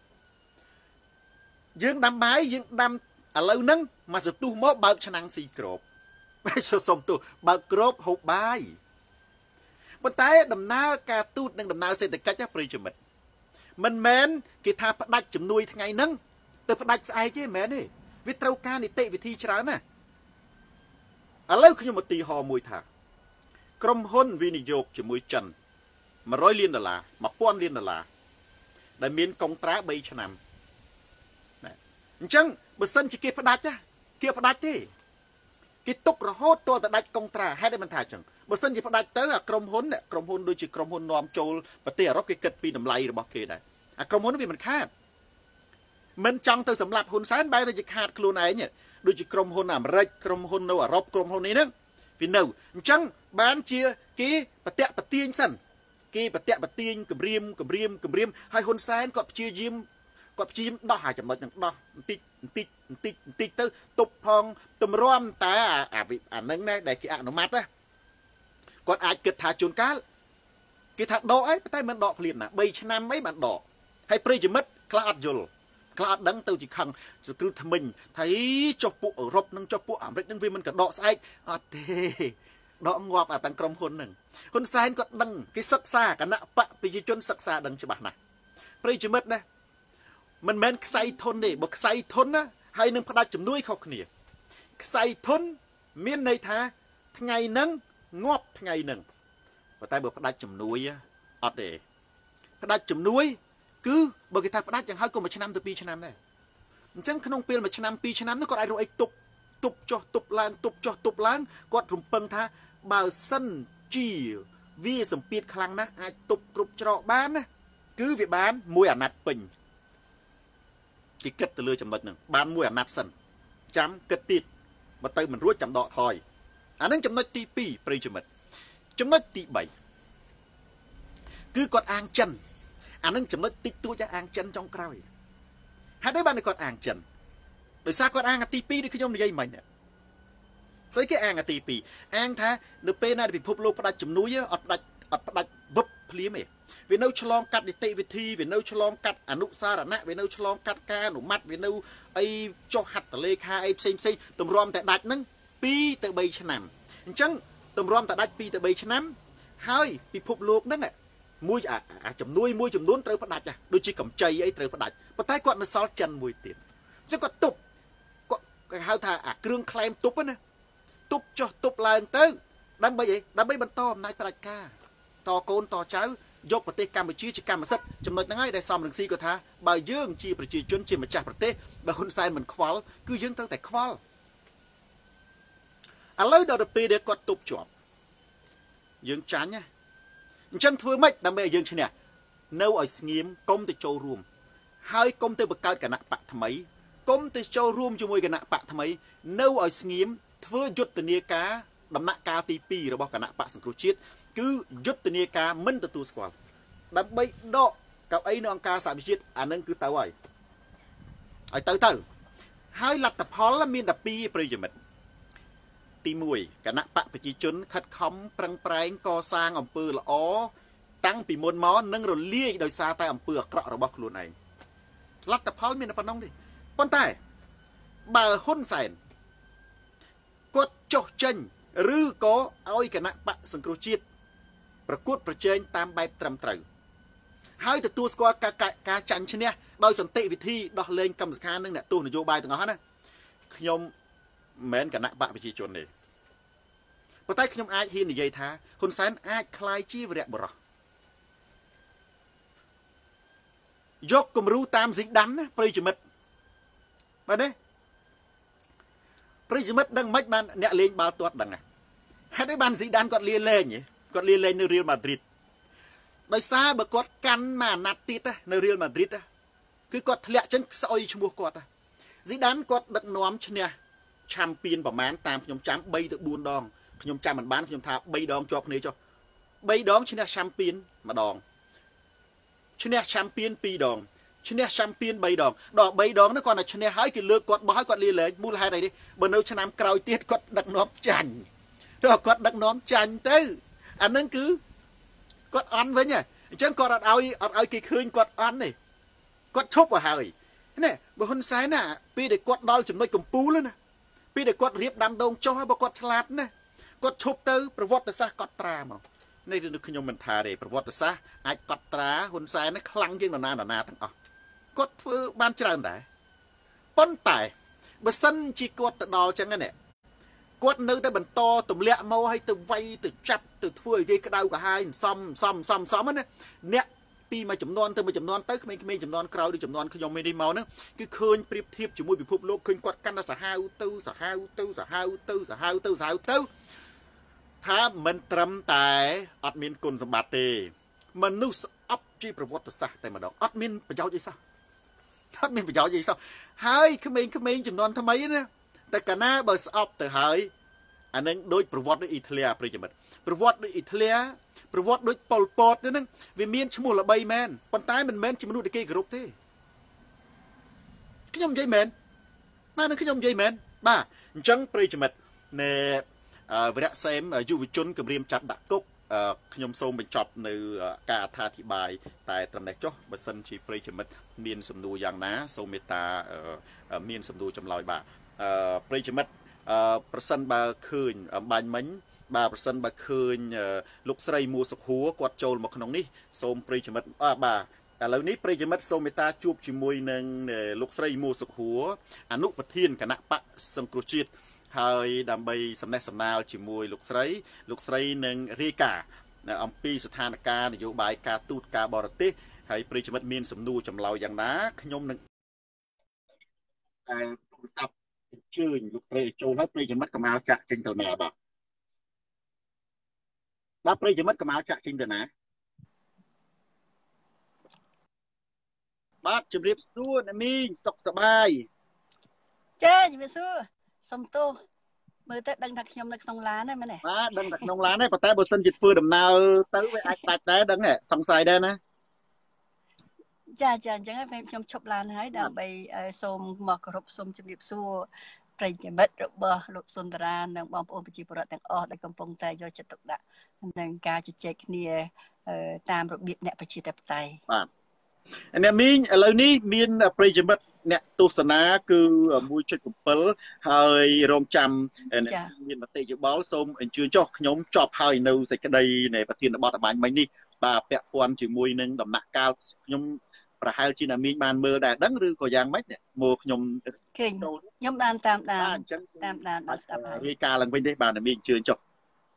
យើងដាំបាយយើងដាំឥឡូវហ្នឹងមកសន្ទុះមកបើកឆ្នាំងស៊ីក្របបែរសុំទោះបើកក្របហូបបាយប៉ុន្តែដំណើរការទូតនិងដំណើរសេដ្ឋកិច្ចប្រិយមិត្តមិនមែនគេថាផ្ដាច់ជំនួយថ្ងៃហ្នឹងទៅផ្ដាច់ស្អែកទេមែនទេវាត្រូវការនីតិវិធីច្រើនណាឥឡូវខ្ញុំឧទាហរណ៍មួយថាក្រុមហ៊ុនវិនិយោគជាមួយចិនmột trămលានដុល្លារmộtពាន់លានដុល្លារដែលមានកុងត្រាបីឆ្នាំអញ្ចឹងបើសិនជាគេផ្ដាច់គេផ្ដាច់ទេគេទុករហូតតទៅដាច់កុងត្រាហេតុអីមិនថាអញ្ចឹងបើសិនជាផ្ដាច់ទៅអាក្រុមហ៊ុនក្រុមហ៊ុនដូចជាក្រុមហ៊ុននាំចូលប្រទេសអឺរ៉ុបគេគិតពីតម្លៃរបស់គេដែរអាក្រុមហ៊ុនវាមិនខាតមិនចង់ទៅសម្លាប់ហ៊ុនសែនបែរទៅជាខាតខ្លួនឯងដូចជាក្រុមហ៊ុនអាមេរិកក្រុមហ៊ុននៅអឺរ៉ុបក្រុមហ៊ុននេះហ្នឹងវានៅអញ្ចឹងបានជាគេបតាក់បទាញសិនគេបតាក់បទាញគម្រាមគម្រាមគម្រាមហើយហ៊ុនសែនគាត់ព្យាយាមគាត់ព្យាយាមដោះអាចំណុចហ្នឹងដោះបន្តិចបន្តិចបន្តិចបន្តិចទៅទប់ផងតម្រាំតែអាអាហ្នឹងណាដែលគេអនុម័តណាគាត់អាចគិតថាជួនកាលគេថាដកអីតែមិនដកភ្លាមណាបីឆ្នាំអីបានដកហើយប្រិយមិត្តខ្លះអត់យល់ខ្លះអត់ដឹងទៅជាខឹងសគ្រូថ្មិញថាចុះពួកអឺរ៉ុបនឹងចុះពួកអាមេរិកនឹងវាមិនក៏ដកស្អែកអត់ទេដកងាប់អាទាំងក្រុមហ៊ុនហ្នឹងហ៊ុនសែនគាត់ដឹងគេសិក្សាគណៈបកប្រជាជនសិក្សាដឹងច្បាស់ណាស់ប្រិយមិត្តណាមិនមែនខ្សែធនទេបើខ្សែធនណាហើយនឹងផ្ដាច់ជំនួយខុសគ្នាខ្សែធនមានន័យថាថ្ងៃហ្នឹងងាប់ថ្ងៃហ្នឹងប៉ុន្តែបើផ្ដាច់ជំនួយអត់ទេផ្ដាច់ជំនួយគឺបើគេថាផ្ដាច់យ៉ាងហើយក៏មួយឆ្នាំទៅពីរឆ្នាំដែរអញ្ចឹងក្នុងពេលមួយឆ្នាំពីរឆ្នាំនោះគាត់អាចរកអីទប់ទប់ចុះទប់ឡើងទប់ចុះទប់ឡើងគាត់រំពឹងថាបើសិនជាវាសម្ពាធខ្លាំងណាស់អាចទប់គ្រប់ច្រកបានណាគឺវាបានមួយអាណត្តិពេញគេគិតទៅលើចំណុចហ្នឹងបានមួយអាណត្តិសិនចាំគិតទៀតបើទៅមិនរួចចាំដកថយអាហ្នឹងចំណុចទីពីរប្រិយមិត្តចំណុចទីបីគឺគាត់អាងចិនអានឹងចំណុចតិចតួចអាងចិនចុងក្រោយហេតុអីបានគាត់អាងចិនដោយសារគាត់អាងអាទីពីរដូចខ្ញុំនិយាយមិញស្អីគេអាងអាទីពីរអាងថានៅពេលណាពិភពលោកផ្ដាច់ជំនួយអត់ផ្ដាច់អត់ផ្ដាច់វឹបភ្លាមទេវានៅឆ្លងកាត់នីតិវិធីវានៅឆ្លងកាត់អនុសារណៈវានៅឆ្លងកាត់ការអនុម័តវានៅអីចុះហត្ថលេខាអីផ្សេងផ្សេងទម្រាំតែដាច់ហ្នឹងពីរទៅបីឆ្នាំអញ្ចឹងទម្រាំតែដាច់ពីរទៅបីឆ្នាំហើយពិភពលោកហ្នឹងមួយអាចំនួនមួយចំនួនត្រូវផ្ដាច់ដូចជាកម្ចីអីត្រូវផ្ដាច់ប៉ុន្តែគាត់នៅសល់ចិនមួយទៀតអញ្ចឹងគាត់ទប់គាត់គេហៅថាអាគ្រឿងក្លែមទប់ណាទប់ចុះទប់ឡើងទៅដើម្បីអីដើម្បីបន្តអំណាចផ្ដាច់ការតកូនតចៅយកប្រទេសកម្ពុជាជាកម្មសិទ្ធិចំណុចហ្នឹងហើយដែលសំរងស៊ីគាត់ថាបើយើងជាប្រជាជនជាម្ចាស់ប្រទេសបើហ៊ុនសែនមិនខ្វល់គឺយើងត្រូវតែខ្វល់ឥឡូវដល់ទៅពេលដែលគាត់ទប់ជាប់យើងចាញ់ណាអញ្ចឹងធ្វើម៉េចដើម្បីឲ្យយើងឈ្នះនៅឲ្យស្ងៀមកុំទៅចូលរួមហើយកុំទៅបង្កើតគណៈបកថ្មីកុំទៅចូលរួមជាមួយគណៈបកថ្មីនៅឲ្យស្ងៀមធ្វើយុទ្ធនាការដំណាក់កាលទីពីររបស់គណៈបកសង្គ្រោះជាតិគឺយុទ្ធនាការមិនទទួលស្គាល់ដើម្បីដកកៅអីនៅអង្គការសហប្រជាជាតិអានឹងគឺទៅហើយឲ្យទៅទៅហើយលទ្ធផលមានតែពីរប្រិយមិត្តទីមួយគណៈបកប្រជាជនខិតខំប្រឹងប្រែងកសាងអំពើល្អតាំងពីមុនមកនឹងរលាយដោយសារតែអំពើអាក្រក់របស់ខ្លួនឯងលទ្ធផលមានតែប៉ុណ្ណឹងទេប៉ុន្តែបើហ៊ុនសែនគាត់ចុះចេញឬក៏ឲ្យគណៈបកសង្គ្រោះជាតិប្រកួតប្រជែងតាមបែបត្រឹមត្រូវហើយទទួលស្គាល់ការការចាញ់ឈ្នះដោយសន្តិវិធីដោះលែងកម្មសខានិងអ្នកទស្សនយោបាយទាំងអស់ណាខ្ញុំមិនមែនគណៈបកប្រជាជនទេប៉ុន្តែខ្ញុំអាចហ៊ាននិយាយថាហ៊ុនសែនអាចក្លាយជាវីរៈបុរសយកគំរូតាមស៊ីដានណាប្រិយមិត្តបាទទេប្រិយមិត្តដឹងមិនបានអ្នកលេងបាល់ទាត់ដឹងហេតុអីបានស៊ីដានគាត់លាលែងគាត់លាលែងនៅរៀលម៉ាឌ្រីតដោយសារបើគាត់កាន់មួយអាណត្តិទៀតនៅរៀលម៉ាឌ្រីតគឺគាត់ធ្លាក់ចឹងស្អុយឈ្មោះគាត់ Zidane គាត់ដឹកនាំឈ្នះ champion ប្រហែលតាមខ្ញុំចាំ 3 ទៅ 4 ដងខ្ញុំចាំមិនបានខ្ញុំថា 3 ដងជាប់គ្នាចុះ 3 ដងឈ្នះ champion ម្ដងឈ្នះ champion 2 ដងឈ្នះ champion 3 ដងដល់ 3 ដងនោះគាត់តែឈ្នះហើយគេលើកគាត់បោះហើយគាត់លាលែងមូលហេតុអីនេះបើនៅឆ្នាំក្រោយទៀតគាត់ដឹកនាំចាញ់ដល់គាត់ដឹកនាំចាញ់ទៅអានឹងគឺគាត់អន់វិញហ៎អញ្ចឹងគាត់អត់ឲ្យអត់ឲ្យគេឃើញគាត់អន់ទេគាត់ឈប់ទៅហើយនេះបើហ៊ុនសែនណាពេលដែលគាត់ដល់ចំណុចកំពូលណាពេលដែលគាត់រៀបដាំដងចុះហើយបើគាត់ឆ្លាតណាគាត់ឈប់ទៅប្រវត្តិសាស្ត្រគាត់ត្រាមកនេះគឺខ្ញុំមិនថាទេប្រវត្តិសាស្ត្រអាចកត់ត្រាហ៊ុនសែននេះខ្លាំងជាងនរណានរណាទាំងអស់គាត់ធ្វើបានច្រើនដែរប៉ុន្តែបើសិនជាគាត់ទៅដល់ចឹងណាគាត់នៅតែបន្តទម្លាក់មកឲ្យទៅវាយទៅចាប់ទៅធ្វើឲ្យគេក្តៅក្រហាយសំសំសំសំណាអ្នកពីមួយចំនួនទៅមួយចំនួនទៅក្មេងៗចំនួនក្រោយឬចំនួនខ្ញុំនេះមកហ្នឹងគឺឃើញប្រៀបធៀបជាមួយពិភពលោកឃើញគាត់កាន់តែសាហាវទៅសាហាវទៅសាហាវទៅសាហាវទៅសាហាវទៅថាមិនត្រឹមតែអត់មានគុណសម្បត្តិទេមនុស្សស្អប់ជាប្រវត្តិសាស្ត្រតែម្ដងអត់មានប្រយោជន៍អីសោះអត់មានប្រយោជន៍អីសោះហើយក្មេងៗចំនួនថ្មីណាតែកាលណាបើស្អប់ទៅហើយអានឹងដូចប្រវត្តិដូចអ៊ីតាលីប្រិយមិត្តប្រវត្តិដូចអ៊ីតាលីប្រវត្តិដូចប៉ុលពតទៅហ្នឹងវាមានឈ្មោះល្បីមែនប៉ុន្តែមិនមែនជាមនុស្សដែលគេគោរពទេខ្ញុំនិយាយមែនណានឹងខ្ញុំនិយាយមែនបាទអញ្ចឹងប្រិយមិត្តណែវិរៈសេមយុវជនគម្រាមចាប់ដាក់គុកខ្ញុំសូមបញ្ចប់នៅការអត្ថាធិប្បាយតែត្រឹមនេះចុះបើសិនជាប្រិយមិត្តមានសំណួរយ៉ាងណាសូមមេត្តាមានសំណួរចម្លើយបាទប្រិយមិត្តប្រសិនបើឃើញបាញ់មិញបាទប្រសិនបើឃើញលោកស្រីមួសុខួរគាត់ចូលមកក្នុងនេះសូមប្រិយមិត្តបាទឥឡូវនេះប្រិយមិត្តសូមមេត្តាជួបជាមួយនឹងលោកស្រីមួសុខួរអនុប្រធានគណៈបកសង្គ្រោះជាតិហើយដើម្បីសំណេះសំណាលជាមួយលោកស្រីលោកស្រីនឹងរាយការណ៍អំពីស្ថានភាពនយោបាយការទូតការបរទេសហើយប្រិយមិត្តមានសំណួរចម្លើយយ៉ាងណាខ្ញុំនឹងតែទូរស័ព្ទអញ្ជើញលោកស្រីចូលហើយប្រិយមិត្តកម្ពុជាចាក់ចេញទៅណាបាទបាទប្រិយមិត្តកម្ពុជាចាក់ចេញទៅណាបាទជម្រាបសួរណាមីងសុខសប្បាយចាជម្រាបសួរសុំទោសមើលទៅដឹងថាខ្ញុំនៅក្នុងឡានហ្នឹងមែនទេបាទដឹងតែក្នុងឡានទេប៉ុន្តែបើសិនជាធ្វើដំណើរទៅវាអាចដាច់ដែរដឹងទេសង្ស័យដែរណាចាចាអញ្ចឹងខ្ញុំឈប់ឡានហើយដើម្បីសូមមកគោរពសូមជម្រាបសួរប្រិយមិត្តរបស់លោកសុនដារានិងបងប្អូនប្រជាពលរដ្ឋទាំងអស់ដែលកំពុងតែយកចិត្តទុកដាក់នឹងការជជែកគ្នាតាមរបៀបអ្នកប្រជាធិបតេយ្យបាទអ្នកមីងឥឡូវនេះមានប្រិយមិត្តអ្នកទស្សនាគឺ មួយចុចbảy ហើយរងចាំមានមតិយោបល់សូមអញ្ជើញចុះខ្ញុំចប់ហើយនៅសេចក្តីនៃប្រធានបទអបាញ់មិញនេះបាទពាក់ព័ន្ធជាមួយនឹងដំណាក់កាលខ្ញុំប្រហែលជាអ្នកមីងបានមើលដែរដឹងឬក៏យ៉ាងម៉េចមកខ្ញុំខ្ញុំបានតាមដានតាមដានបានស្ដាប់ហើយរាយការណ៍ឡើងវិញទេបាទអ្នកមីងអញ្ជើញចុះ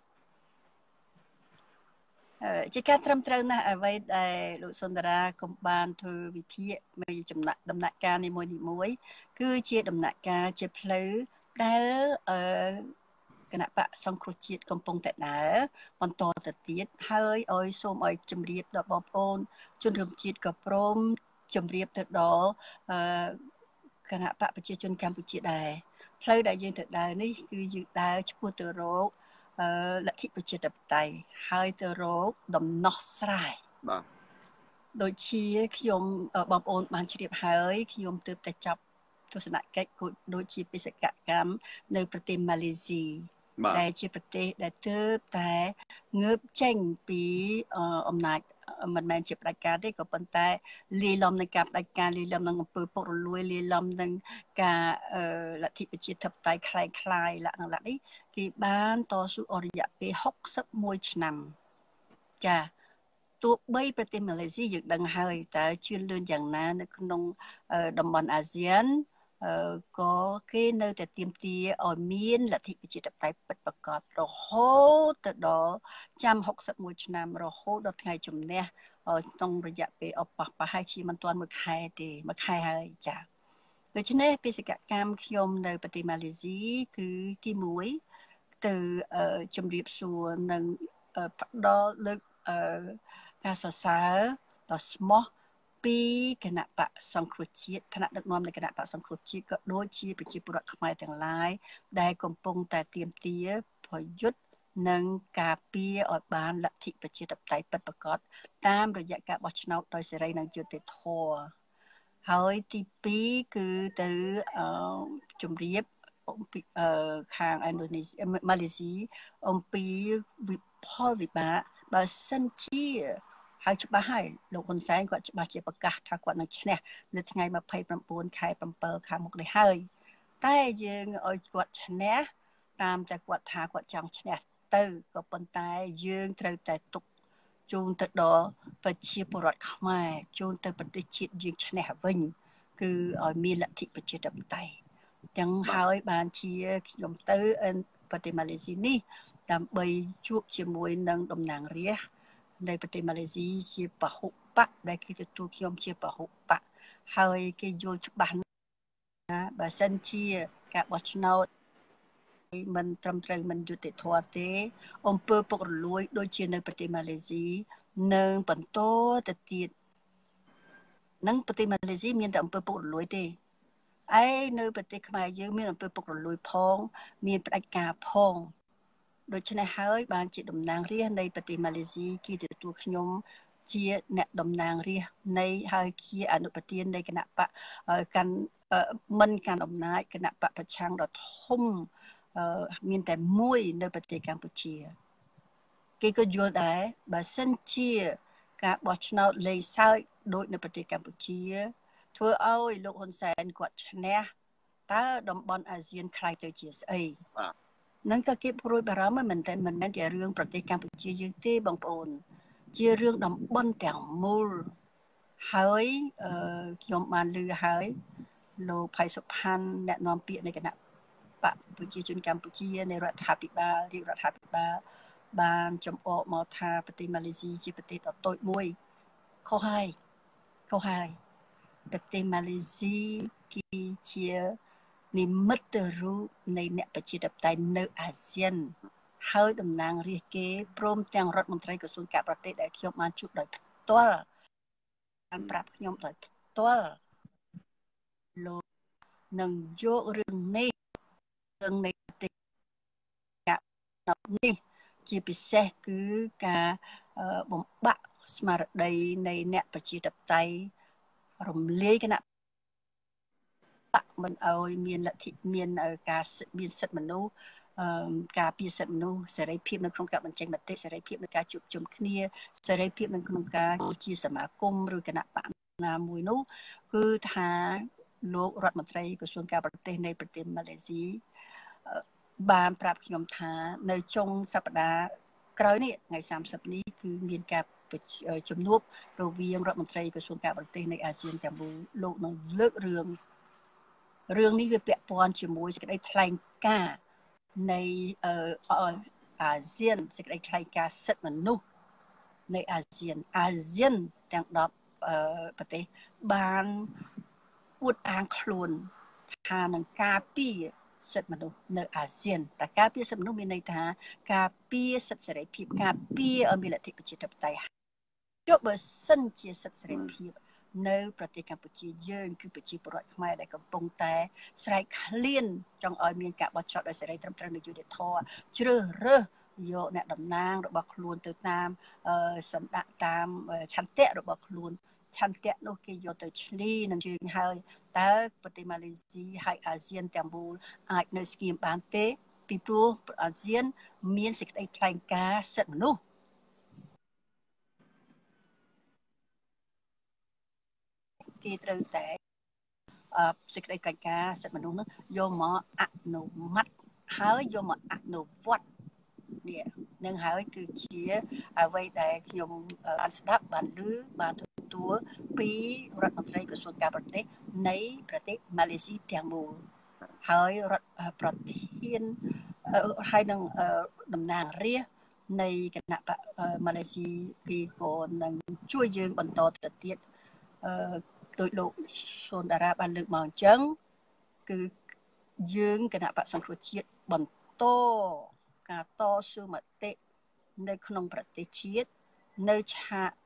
ជាការត្រឹមត្រូវណាស់អ្វីដែលលោកសុនដារាកុំបានធ្វើវិភាគមួយចំណាក់ដំណាក់កាលនីមួយមួយគឺជាដំណាក់កាលជាផ្លូវដែលអឺគណៈបកសង្គ្រោះជាតិកំពុងតែដើរបន្តទៅទៀតហើយឲ្យសូមឲ្យជម្រាបដល់បងប្អូនជនរួមជាតិក៏ព្រមជម្រាបទៅដល់អឺគណៈបកប្រជាជនកម្ពុជាដែរផ្លូវដែលយើងទៅដើរនេះគឺយើងដើរឆ្ពោះទៅរកអឺលទ្ធិប្រជាធិបតេយ្យហើយទៅរកដំណោះស្រាយបាទដូចជាខ្ញុំបងប្អូនបានជ្រាបហើយខ្ញុំទើបតែចាប់ទស្សនកិច្ចដូចជាបេសកកម្មនៅប្រទេសម៉ាឡេស៊ីដែលជាប្រទេសដែលទើបតែងើបចេញពីអំណាចមិនមែនជាផ្ដាច់ការទេក៏ប៉ុន្តែលាយឡំនឹងការផ្ដាច់ការលាយឡំនឹងអំពើពុករលួយលាយឡំនឹងការលទ្ធិប្រជាធិបតេយ្យคล้ายៗលក្ខណៈនេះគេបានតស៊ូអស់រយៈពេលหกสิบเอ็ดឆ្នាំចាទោះបីប្រទេសម៉ាឡេស៊ីយើងដឹងហើយតើជឿនលឿនយ៉ាងណានៅក្នុងតំបន់អាស៊ានក៏គេនៅតែទាមទារឲ្យមានលទ្ធិប្រជាធិបតេយ្យពិតប្រាកដរហូតទៅដល់ចាំหกสิบเอ็ดឆ្នាំរហូតដល់ថ្ងៃជំនះក្នុងរយៈពេលអបប្រហែលជាមិនទាន់មួយខែទេមួយខែហើយចាដូច្នេះបេសកកម្មខ្ញុំនៅប្រទេសម៉ាឡេស៊ីគឺទីមួយទៅជំរាបសួរនិងផ្ដល់លើកការសរសើរដ៏ស្មោះពីគណៈបកសង្គ្រោះជាតិថ្នាក់ដឹកនាំនៃគណៈបកសង្គ្រោះជាតិក៏ដូចជាប្រជាពលរដ្ឋខ្មែរទាំងឡាយដែលកំពុងតែទាមទារប្រយុទ្ធនិងការពារឲ្យបានលទ្ធិប្រជាធិបតេយ្យពិតប្រាកដតាមរយៈការបោះឆ្នោតដោយសេរីនិងយុត្តិធម៌ហើយទីពីរគឺទៅជំរាបអំពីខាងឥណ្ឌូនេស៊ីម៉ាឡេស៊ីអំពីវិផលវិបាកបើសិនជាហើយច្បាស់ហើយលោកហ៊ុនសែនគាត់ច្បាស់ជាប្រកាសថាគាត់នឹងឈ្នះនៅថ្ងៃម្ភៃប្រាំ ខែប្រាំ ខាងមុខនេះហើយតែយើងឲ្យគាត់ឈ្នះតាមតែគាត់ថាគាត់ចង់ឈ្នះទៅក៏ប៉ុន្តែយើងត្រូវតែទុកជូនទៅដល់ប្រជាពលរដ្ឋខ្មែរជូនទៅប្រទេសជាតិយើងឈ្នះវិញគឺឲ្យមានលទ្ធិប្រជាធិបតេយ្យចឹងហើយបានជាខ្ញុំទៅប្រទេសម៉ាឡេស៊ីនេះដើម្បីជួបជាមួយនឹងតំណាងរាស្ត្រនៃប្រទេសម៉ាឡេស៊ីជាពហុបកដែលគេទទួលខ្ញុំជាពហុបកហើយគេយល់ច្បាស់ណាបើសិនជាការបោះឆ្នោតមិនត្រឹមត្រូវមិនយុត្តិធម៌ទេអំពើពុករលួយដូចជានៅប្រទេសម៉ាឡេស៊ីនឹងបន្តទៅទៀតនឹងប្រទេសម៉ាឡេស៊ីមានតែអំពើពុករលួយទេឯនៅប្រទេសខ្មែរយើងមានអំពើពុករលួយផងមានផ្ដាច់ការផងដូច្នេះហើយបានជាតំណាងរាស្ត្រនៃប្រទេសម៉ាឡេស៊ីគេទទួលខ្ញុំជាអ្នកតំណាងរាស្ត្រនៃហើយជាអនុប្រធាននៃគណៈបកកាន់មិនកាន់អំណាចគណៈបកប្រឆាំងដ៏ធំមានតែមួយនៅប្រទេសកម្ពុជាគេក៏យល់ដែរបើសិនជាការបោះឆ្នោតលេងសើចដូចនៅប្រទេសកម្ពុជាធ្វើឲ្យលោកហ៊ុនសែនគាត់ឈ្នះតើតំបន់អាស៊ានខ្លាយទៅជាស្អីបាទនឹងក៏គេព្រួយបារម្ភមិនតែមិនមែនជារឿងប្រទេសកម្ពុជាយើងទេបងប្អូនជារឿងតំបន់ទាំងមូលហើយខ្ញុំបានឮហើយលោកផៃសុផាន់អ្នកនាំពាក្យនៃគណៈបកប្រជាជនកម្ពុជានៃរដ្ឋាភិបាលរាជរដ្ឋាភិបាលបានចំអកមកថាប្រទេសម៉ាឡេស៊ីជាប្រទេសដ៏តូចមួយខុសហើយខុសហើយប្រទេសម៉ាឡេស៊ីគឺជានិមិត្តរូបនៃអ្នកប្រជាធិបតេយ្យនៅអាស៊ានហើយតំណាងរាស្ត្រគេព្រមទាំងរដ្ឋមន្ត្រីក្រសួងការបរទេសដែលខ្ញុំបានជួបដោយផ្ទាល់បានប្រាប់ខ្ញុំដោយផ្ទាល់លោកនឹងយករឿងនេះរឿងនៃប្រទេសនេះជាពិសេសគឺការបំបាក់ស្មារតីនៃអ្នកប្រជាធិបតេយ្យរំលាយគណៈបកមិនអោយមានលទ្ធិមានការមានសិទ្ធិមនុស្សការពារសិទ្ធិមនុស្សសេរីភាពនៅក្នុងការបញ្ចេញមតិសេរីភាពនៅការជួបជុំគ្នាសេរីភាពនៅក្នុងការជាសមាគមឬគណៈបកណាមួយនោះគឺថាលោករដ្ឋមន្ត្រីក្រសួងការបរទេសនៃប្រទេសម៉ាឡេស៊ីបានប្រាប់ខ្ញុំថានៅចុងសប្តាហ៍ក្រោយនេះថ្ងៃសាមសិបនេះគឺមានការជំនួបរវាងរដ្ឋមន្ត្រីក្រសួងការបរទេសនៃអាស៊ានទាំងមូលលោកនឹងលើករឿងរឿងនេះវាពាក់ព័ន្ធជាមួយសេចក្តីថ្លែងការណ៍នៃអាស៊ានសេចក្តីថ្លែងការណ៍សិទ្ធិមនុស្សនៃអាស៊ានអាស៊ានទាំងដប់ប្រទេសបានអួតអាងខ្លួនថានឹងការពារសិទ្ធិមនុស្សនៅអាស៊ានតែការពារសិទ្ធិមនុស្សមានន័យថាការពារសិទ្ធិសេរីភាពការពារឲ្យមានលទ្ធិប្រជាធិបតេយ្យយកបើសិនជាសិទ្ធិសេរីភាពនៅប្រទេសកម្ពុជាយើងគឺប្រជាពលរដ្ឋខ្មែរដែលកំពុងតែស្រែកឃ្លានចង់ឲ្យមានការបោះឆ្នោតដោយសេរីត្រឹមត្រូវនិងយុត្តិធម៌ជ្រើសរើសយកអ្នកតំណាងរបស់ខ្លួនទៅតាមសន្តិតាមឆន្ទៈរបស់ខ្លួនឆន្ទៈនោះគេយកទៅឆ្លីនឹងជើងហើយតើប្រទេសម៉ាឡេស៊ីហើយអាស៊ានទាំងមូលអាចនៅស្ងៀមបានទេពីព្រោះអាស៊ានមានសេចក្តីថ្លែងការណ៍សិទ្ធិមនុស្សគេត្រូវតែសេចក្តីថ្លែងការណ៍សិទ្ធិមនុស្សនោះយកមកអនុម័តហើយយកមកអនុវត្តនេះនឹងហើយគឺជាអ្វីដែលខ្ញុំបានស្ដាប់បានឮបានទទួលពីរដ្ឋមន្ត្រីក្រសួងការបរទេសនៃប្រទេសម៉ាឡេស៊ីទាំងមូលហើយរដ្ឋប្រធានហើយនឹងតំណាងរាស្ត្រនៃគណៈបកម៉ាឡេស៊ីគេក៏នឹងជួយយើងបន្តទៅទៀតអឺដោយលោកសុនតារាបានលើកមកអញ្ចឹងគឺយើងគណៈបកសង្គ្រោះជាតិបន្តការតស៊ូមតិនៅក្នុងប្រទេសជាតិនៅឆាក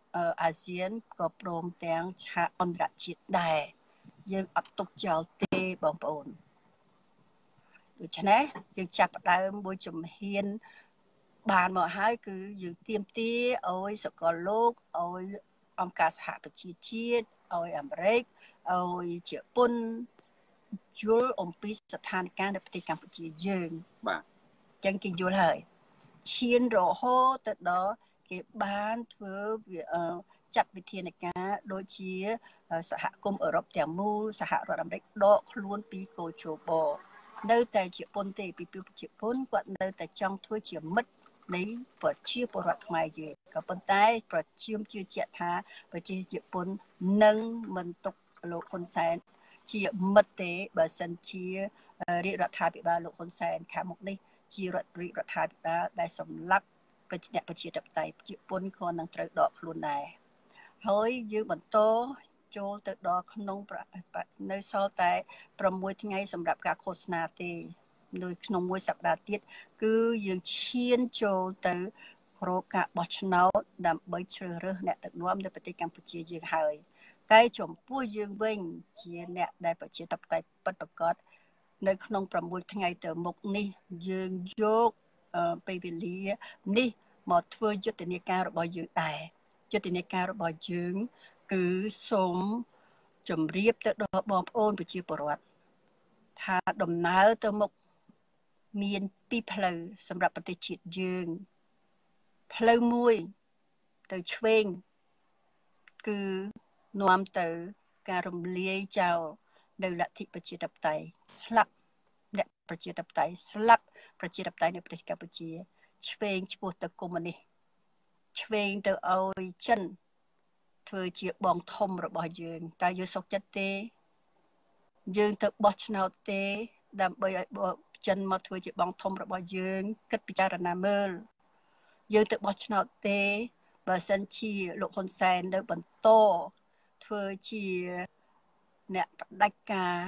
អាស៊ានក៏ព្រមទាំងឆាកអន្តរជាតិដែរយើងអត់ទុកចោលទេបងប្អូនដូច្នេះយើងចាប់ផ្ដើមមួយជំហានបានមកហើយគឺយើងទាមទារឲ្យសកលលោកឲ្យអង្គការសហប្រជាជាតិឲ្យអាមេរិកឲ្យជប៉ុនយល់អំពីស្ថានភាពនៅប្រទេសកម្ពុជាយើងបាទអញ្ចឹងគេយល់ហើយឈានរហូតទៅដល់គេបានធ្វើចាត់វិធានការដូចជាសហគមន៍អឺរ៉ុបទាំងមូលសហរដ្ឋអាមេរិកដកខ្លួនពីកូជបនៅតែជប៉ុនទេពីព្រោះជប៉ុនគាត់នៅតែចង់ធ្វើជាមិត្តនៃប្រជាពលរដ្ឋខ្មែរយើងក៏ប៉ុន្តែប្រជាជនជឿជាក់ថាប្រជាជប៉ុននឹងមិនទុកលោកហ៊ុនសែនជាមិត្តទេបើសិនជារាជរដ្ឋាភិបាលលោកហ៊ុនសែនខាងមុខនេះជារដ្ឋរាជរដ្ឋាភិបាលដែលសម្លាប់ប្រជាប្រជាធិបតេយ្យជប៉ុនក៏នឹងត្រូវដកខ្លួនដែរហើយយើងបន្តចូលទៅដល់ក្នុងនៅសល់តែប្រាំមួយថ្ងៃសម្រាប់ការឃោសនាទេនៅក្នុងមួយសប្តាហ៍ទៀតគឺយើងឈានចូលទៅរកការបោះឆ្នោតដើម្បីជ្រើសរើសអ្នកដឹកនាំនៅប្រទេសកម្ពុជាយើងហើយតែចំពោះយើងវិញជាអ្នកដែលប្រជាធិបតេយ្យពិតប្រាកដនៅក្នុងប្រាំមួយថ្ងៃទៅមុខនេះយើងយកពេលវេលានេះមកធ្វើយុទ្ធនាការរបស់យើងដែរយុទ្ធនាការរបស់យើងគឺសូមជម្រាបទៅដល់បងប្អូនប្រជាពលរដ្ឋថាដំណើរទៅមុខមានពីរផ្លូវសម្រាប់ប្រទេសជាតិយើងផ្លូវមួយទៅឆ្វេងគឺនាំទៅការរំលាយចោលនៅលទ្ធិប្រជាធិបតេយ្យស្លាប់អ្នកប្រជាធិបតេយ្យស្លាប់ប្រជាធិបតេយ្យនៅប្រទេសកម្ពុជាឆ្វេងឆ្ពោះទៅកុម្មុយនីសឆ្វេងទៅឲ្យចិនធ្វើជាបងធំរបស់យើងតើយើងសុខចិត្តទេយើងទៅបោះឆ្នោតទេដើម្បីឲ្យចិនមកធ្វើជាបងធំរបស់យើងគិតពិចារណាមើលយើងទៅបោះឆ្នោតទេបើសិនជាលោកហ៊ុនសែននៅបន្តធ្វើជាអ្នកផ្ដាច់ការ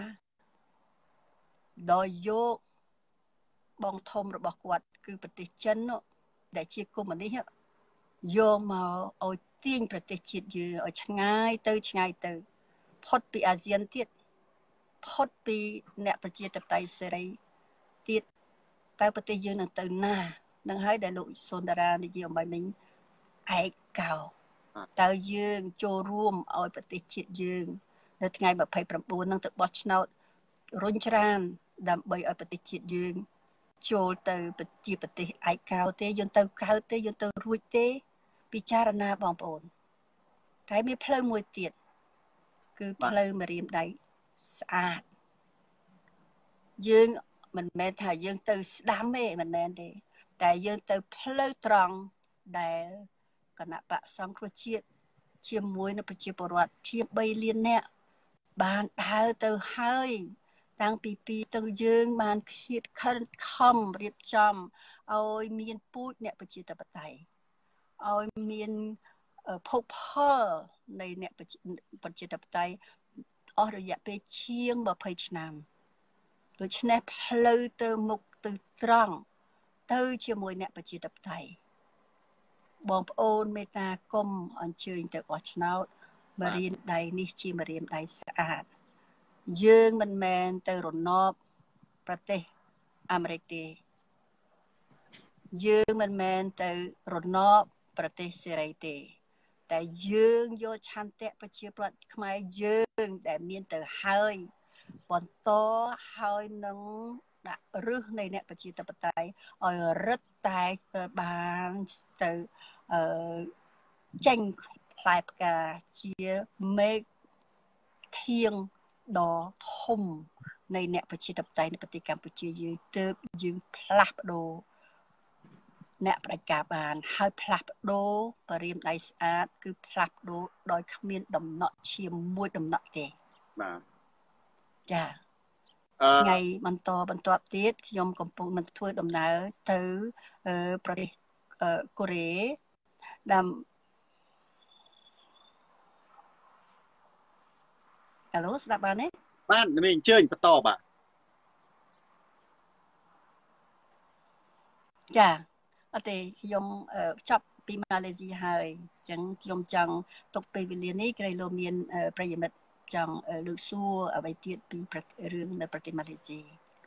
ដោយយកបងធំរបស់គាត់គឺប្រទេសចិនដែលជាកុម្មុយនីសយកមកឲ្យទាញប្រទេសជាតិយើងឲ្យឆ្ងាយទៅឆ្ងាយទៅផុតពីអាស៊ានទៀតផុតពីអ្នកប្រជាធិបតេយ្យសេរីទៀតតើប្រទេសយើងនឹងទៅណានឹងហើយដែលលោកសុនដារានិយាយអំបញ្ញមិញឯកោតើយើងចូលរួមឲ្យប្រទេសជាតិយើងនៅថ្ងៃម្ភៃប្រាំបួននឹងទៅបោះឆ្នោតរុញច្រានដើម្បីឲ្យប្រទេសជាតិយើងចូលទៅជាប្រទេសឯកោទេយើងទៅកើតទេយើងទៅរួចទេពិចារណាបងប្អូនតែមានផ្លូវមួយទៀតគឺផ្លូវម្រាមដៃស្អាតយើងមិនមែនថាយើងទៅស្ដាំទេមិនមែនទេតែយើងទៅផ្លូវត្រង់ដែលគណៈបកសង្គ្រោះជាតិជាមួយនឹងប្រជាពលរដ្ឋជាបីលាននាក់បានដើរទៅហើយតាំងពីពីទៅយើងបានឃាតខិនខំរៀបចំឲ្យមានពូជអ្នកប្រជាធិបតេយ្យឲ្យមានភោគផលនៃអ្នកប្រជាធិបតេយ្យអស់រយៈពេលជាងម្ភៃឆ្នាំដូច្នេះផ្លូវទៅមុខទៅត្រង់ទៅជាមួយអ្នកប្រជាធិបតេយ្យបងប្អូនមេត្តាគុំអញ្ជើញទៅបោះឆ្នោតម្រាមដៃនេះជាម្រាមដៃស្អាតយើងមិនមែនទៅរណបប្រទេសអាមេរិកទេយើងមិនមែនទៅរណបប្រទេសសេរីទេតែយើងយកឆន្ទៈប្រជាប្រដ្ឋខ្មែរយើងដែលមានទៅហើយបន្តហើយនឹងដាក់រឹសនៃអ្នកប្រជាធិបតេយ្យឲ្យរឹតតែបានទៅអឺចេញផ្លែផ្កាជាមេឃធៀងដ៏ធំនៃអ្នកប្រជាធិបតេយ្យនៅប្រទេសកម្ពុជាយើងទើបយើងផ្លាស់ប្ដូរអ្នកផ្ដាច់ការបានហើយផ្លាស់ប្ដូរបរិយាដៃស្អាតគឺផ្លាស់ប្ដូរដោយគ្មានដំណក់ឈាមមួយដំណក់ទេបាទចាថ្ងៃបន្តបន្ទាប់ទៀតខ្ញុំកំពុងនឹងធ្វើដំណើរទៅប្រទេសកូរ៉េដែលអាឡូស្ដាប់បានទេបានមានអញ្ជើញបន្តបាទចាអត់ទេខ្ញុំចាប់ពីម៉ាឡេស៊ីហើយអញ្ចឹងខ្ញុំចង់ទុកពេលវេលានេះក្រៃលោកមានប្រិយមិត្តចង់លើកសួរអ្វីទៀតពីរឿងនៅប្រទេសម៉ាឡេស៊ី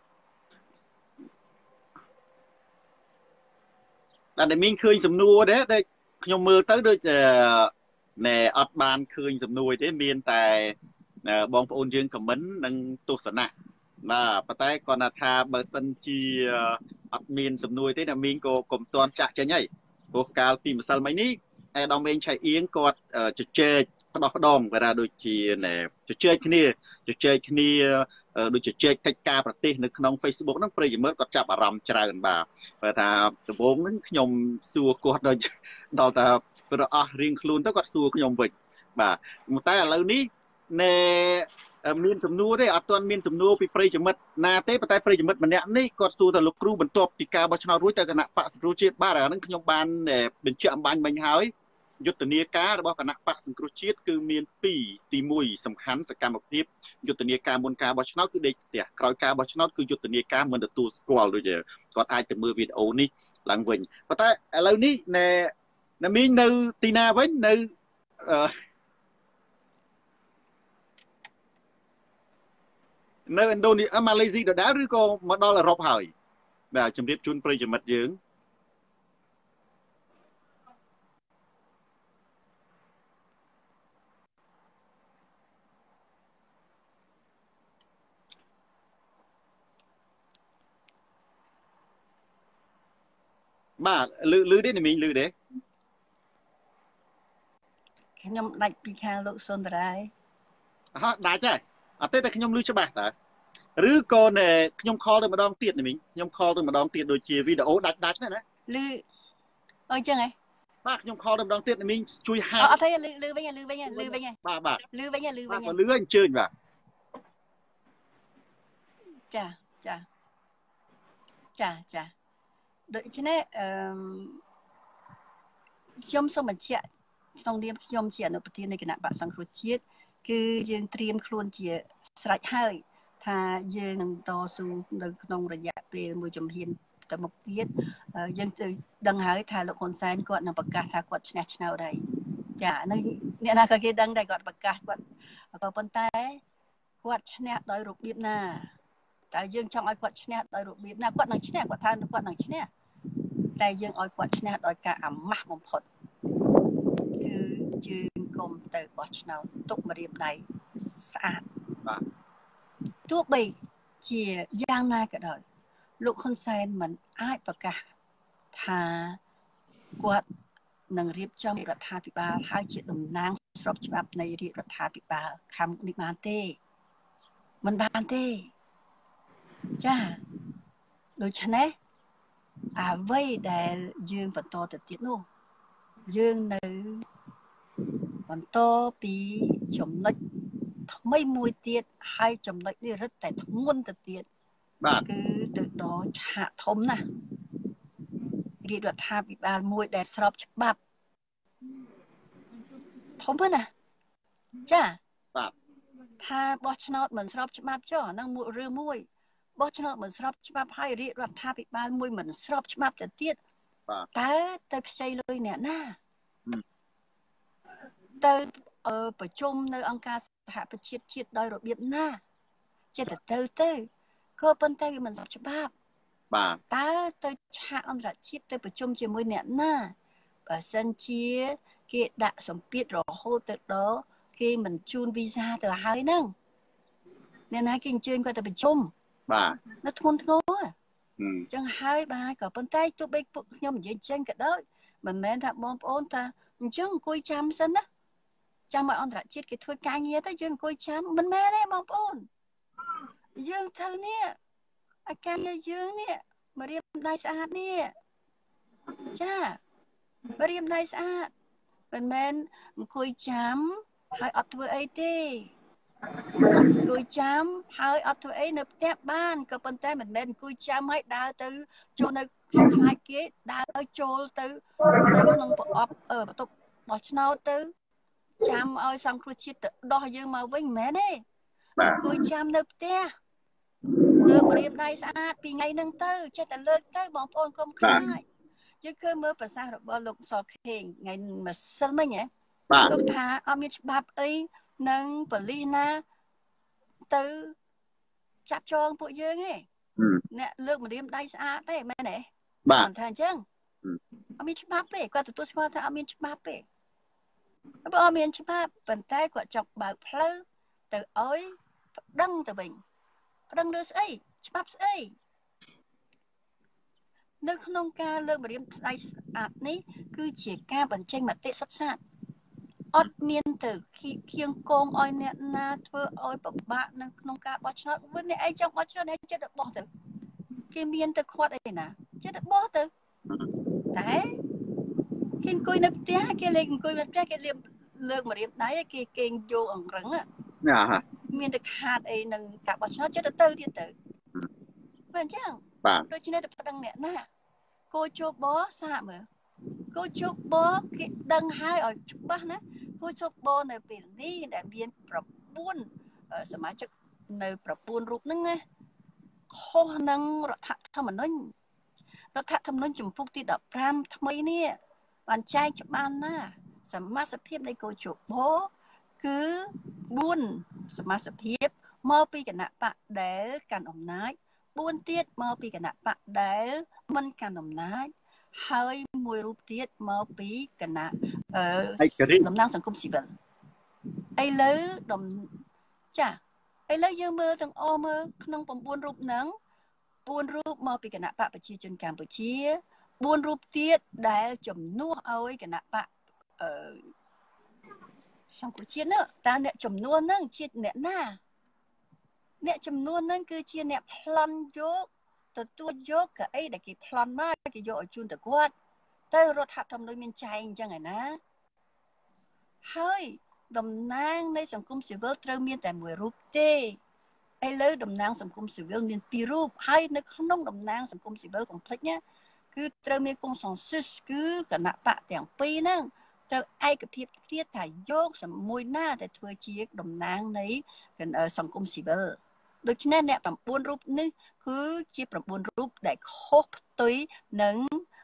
តែតែមានឃើញសំណួរទេដូចខ្ញុំមើលទៅដូចណែអត់បានឃើញសំណួរទេមានតែបងប្អូនយើងខមមិននិងទស្សនៈបាទប៉ុន្តែគាត់ថាបើសិនជាអត់មានសំណួរទេតែមានក៏កុំទាន់ចាក់ចេញហើយព្រោះកាលពីម្សិលមិញនេះអេដាមមេងឆៃអៀងគាត់ជជែកផ្ដោះផ្ដងគេថាដូចជាណែជជែកគ្នាជជែកគ្នាដូចជជែកកិច្ចការប្រទេសនៅក្នុង Facebook ហ្នឹងប្រិយមិត្តគាត់ចាប់អារម្មណ៍ច្រើនបាទបើថាដំបូងហ្នឹងខ្ញុំសួរគាត់ដូចដល់តែប្រអស់រៀងខ្លួនទៅគាត់សួរខ្ញុំវិញបាទតែឥឡូវនេះណែមានសំណួរទេអត់ទាន់មានសំណួរពីប្រិយមិត្តណាទេប៉ុន្តែប្រិយមិត្តម្នាក់នេះគាត់សួរទៅលោកគ្រូបន្ទាប់ពីការបោះឆ្នោតរួចទៅគណៈបកសង្គ្រោះជាតិបាទអាហ្នឹងខ្ញុំបានបញ្ជាក់អំបញ្ញមិញហើយយុទ្ធនាការរបស់គណៈបកសង្គ្រោះជាតិគឺមានពីរទីមួយសំខាន់សកម្មភាពយុទ្ធនាការមុនការបោះឆ្នោតគឺដេកផ្ទះក្រោយការបោះឆ្នោតគឺយុទ្ធនាការមិនទទួលស្គាល់ដូចគាត់អាចទៅមើលវីដេអូនេះឡើងវិញប៉ុន្តែឥឡូវនេះណែណាមីងនៅទីណាវិញនៅនៅឥណ្ឌូនេស៊ីម៉ាឡេស៊ីដដែលឬក៏មកដល់អឺរ៉ុបហើយបាទជំរាបជូនប្រិយមិត្តយើងបាទលឺលឺទេណាមីងលឺទេខ្ញុំដាច់ពីខាងលោកសុនតារាយអហដាច់ហើយអត់ទេតែខ្ញុំលឺច្បាស់តើឬក៏ណែខ្ញុំខលទៅម្ដងទៀតណាមីងខ្ញុំខលទៅម្ដងទៀតដូចជាវីដេអូដាច់ដាច់ណាណាលឺអញ្ចឹងហ៎បាទខ្ញុំខលទៅម្ដងទៀតណាមីងជួយហាអត់ទេលឺលឺវិញលឺវិញលឺវិញបាទបាទលឺវិញលឺវិញបាទលឺអញ្ជើញបាទចាចាចាចាដូច្នេះអឺខ្ញុំសូមបញ្ជាក់ក្នុងនាមខ្ញុំជាអនុប្រធាននៃគណៈបក្សសង្គ្រោះជាតិគឺយើងត្រៀមខ្លួនជាស្រេចហើយថាយើងនឹងតស៊ូនៅក្នុងរយៈពេលមួយជំហានទៅមុខទៀតយើងទៅដឹងហើយថាលោកហ៊ុនសែនគាត់នឹងប្រកាសថាគាត់ឈ្នះឆ្នោតហើយចានៅអ្នកណាក៏គេដឹងដែរគាត់ប្រកាសគាត់ក៏ប៉ុន្តែគាត់ឈ្នះដោយរបៀបណាតែយើងចង់ឲ្យគាត់ឈ្នះដោយរបៀបណាគាត់នឹងឈ្នះគាត់ថាគាត់នឹងឈ្នះតែយើងឲ្យគាត់ឈ្នះដោយការអាម៉ាស់បំផុតគឺយើងគុំទៅបោះឆ្នោតទុកម្រាមដៃស្អាតបាទទោះបីជាយ៉ាងណាក៏ដោយលោកហ៊ុនសែនមិនអាចប្រកាសថាគាត់នឹងរៀបចំរដ្ឋាភិបាលហើយជាតំណាងស្របច្បាប់នៃរាជរដ្ឋាភិបាលខាងនេះបានទេមិនបានទេចាដូច្នេះអ្វីដែលយើងបន្តទៅទៀតនោះយើងនៅបន្តពីចំណុចថ្មីមួយទៀតហើយចំណុចនេះរឹតតែធ្ងន់ទៅទៀតបាទគឺទៅដល់ឆាកធំណាស់រាជរដ្ឋាភិបាលមួយដែលស្របច្បាប់ធំណាស់ចាបាទថាបោះឆ្នោតមិនស្របច្បាប់ចុះហ្នឹងមួយរឿងមួយបោះឆ្នោតមិនស្របច្បាប់ហើយរាជរដ្ឋាភិបាលមួយមិនស្របច្បាប់ទៅទៀតតើទៅខ្ចីលុយអ្នកណាទៅប្រជុំនៅអង្គការសហប្រជាជាតិដោយរបៀបណាចិត្តទៅទៅក៏ប៉ុន្តែវាមិនស្របច្បាប់បាទតើទៅឆាកអន្តរជាតិទៅប្រជុំជាមួយអ្នកណាបើសិនជាគេដាក់សម្ពាធរហូតទៅដល់គេមិនជូនវីសាទៅហើយហ្នឹងអ្នកណាគេអញ្ជើញគាត់ទៅប្រជុំបាទនៅធ្ងន់ធ្ងរអញ្ចឹងហើយបាទក៏ប៉ុន្តែទោះបីពួកខ្ញុំនិយាយចេញក៏ដោយមិនមែនថាបងប្អូនថាអញ្ចឹងអង្គុយចាំសិនណាចាំឲ្យអន្តរជាតិគេធ្វើការងារទៅយើងអង្គុយចាំមិនមែនទេបងប្អូនយើងធ្វើនេះអាការងារយើងនេះមករៀបដៃស្អាតនេះចាមករៀបដៃស្អាតមិនមែនអង្គុយចាំហើយអត់ធ្វើអីទេអង្គុយចាំហើយអត់ធ្វើអីនៅផ្ទះបានក៏ប៉ុន្តែមិនមែនអង្គុយចាំហើយដើរទៅចូលនៅខ្លាចគេដើរចូលទៅនៅក្នុងប្រអប់អឺបន្ទប់បោះឆ្នោតទៅចាំឲ្យសង្គ្រោះជាតិទៅដោះយើងមកវិញមិនមែនទេអង្គុយចាំនៅផ្ទះលើករៀបដៃស្អាតពីថ្ងៃហ្នឹងទៅចេះតែលើកទៅបងប្អូនកុំខ្លាចយើងគឺមើលប្រសាសន៍របស់លោកសខេងថ្ងៃម្សិលមិញហ៎លោកថាអត់មានច្បាប់អីនឹងប៉ូលីសណាទៅចាប់ចងពួកយើងទេអ្នកលើកម្រាមដៃស្អាតទេមែនទេគាត់ថាអញ្ចឹងអត់មានច្បាប់ទេគាត់ទទួលស្គាល់ថាអត់មានច្បាប់ទេបើអត់មានច្បាប់ប៉ុន្តែគាត់ចង់បើកផ្លូវទៅឲ្យប្តឹងទៅវិញប្តឹងលើស្អីច្បាប់ស្អីនៅក្នុងការលើកម្រាមស្ដាយស្អាតនេះគឺជាការបញ្ចេញមតិសុទ្ធសាធអត់មានទៅគៀងគងឲ្យអ្នកណាធ្វើឲ្យពិបាកនៅក្នុងការបោះឆ្នោតវិញអ្នកឯងចង់បោះឆ្នោតអ្នកចិត្តបោះទៅគេមានទៅខាត់អីណាចិត្តបោះទៅតែគេអង្គុយនៅផ្ទះគេលេងអង្គុយនៅផ្ទះគេលេងលើកម្រាមដៃគេគេងយកអង្រឹងណាមានទៅខាតអីនឹងការបោះឆ្នោតចិត្តទៅទៀតទៅបើអញ្ចឹងដូច្នេះទៅប្តឹងអ្នកណាគោជបសាកមើលគោជបគេដឹងហើយឲ្យច្បាស់ណាគោជបនៅពេលនេះដែលមានប្រព័ន្ធសមាជិកនៅប្រព័ន្ធរូបហ្នឹងណាខុសនឹងរដ្ឋធម្មនុញ្ញរដ្ឋធម្មនុញ្ញជំពូកទីដប់ប្រាំថ្មីនេះបានចែកច្បាស់ណាសមាជិកភាពនៃគោជបគឺបួនសមាជិកភាពមកពីគណៈបកដែលកាន់អំណាចបួនទៀតមកពីគណៈបកដែលមិនកាន់អំណាចហើយមួយរូបទៀតមកពីគណៈអឺតំណាងសង្គមស៊ីវិលឥឡូវដំចាឥឡូវយើងមើលទាំងអស់មើលក្នុង៩រូបហ្នឹងបួនរូបមកពីគណៈបកប្រជាជនកម្ពុជាបួនរូបទៀតដែលជំនួសឲ្យគណៈបកអឺសង្គមជាតិនោះតើអ្នកចំនួនហ្នឹងជាអ្នកណាអ្នកចំនួនហ្នឹងគឺជាអ្នកប្លន់យកទទួលយកកៅអីដែលគេប្លន់មកគេយកឲ្យជូនទៅគាត់ទៅរដ្ឋធម្មនុញ្ញមានចែងអញ្ចឹងឯណាហើយតំណាងនៃសង្គមស៊ីវិលត្រូវមានតែមួយរូបទេឥឡូវតំណាងសង្គមស៊ីវិលមានពីររូបហើយនៅក្នុងតំណាងសង្គមស៊ីវិលកុំភ្លេចណាគឺត្រូវមានកុងសង្ស៊ឹសគឺគណៈបកទាំងពីរហ្នឹងត្រូវឯកភាពគ្នាថាយកមួយណាដែលធ្វើជាតំណាងនៃសង្គមស៊ីវិលដូច្នេះអ្នក៩រូបនេះគឺជា៩រូបដែលខុសផ្ទុយនឹង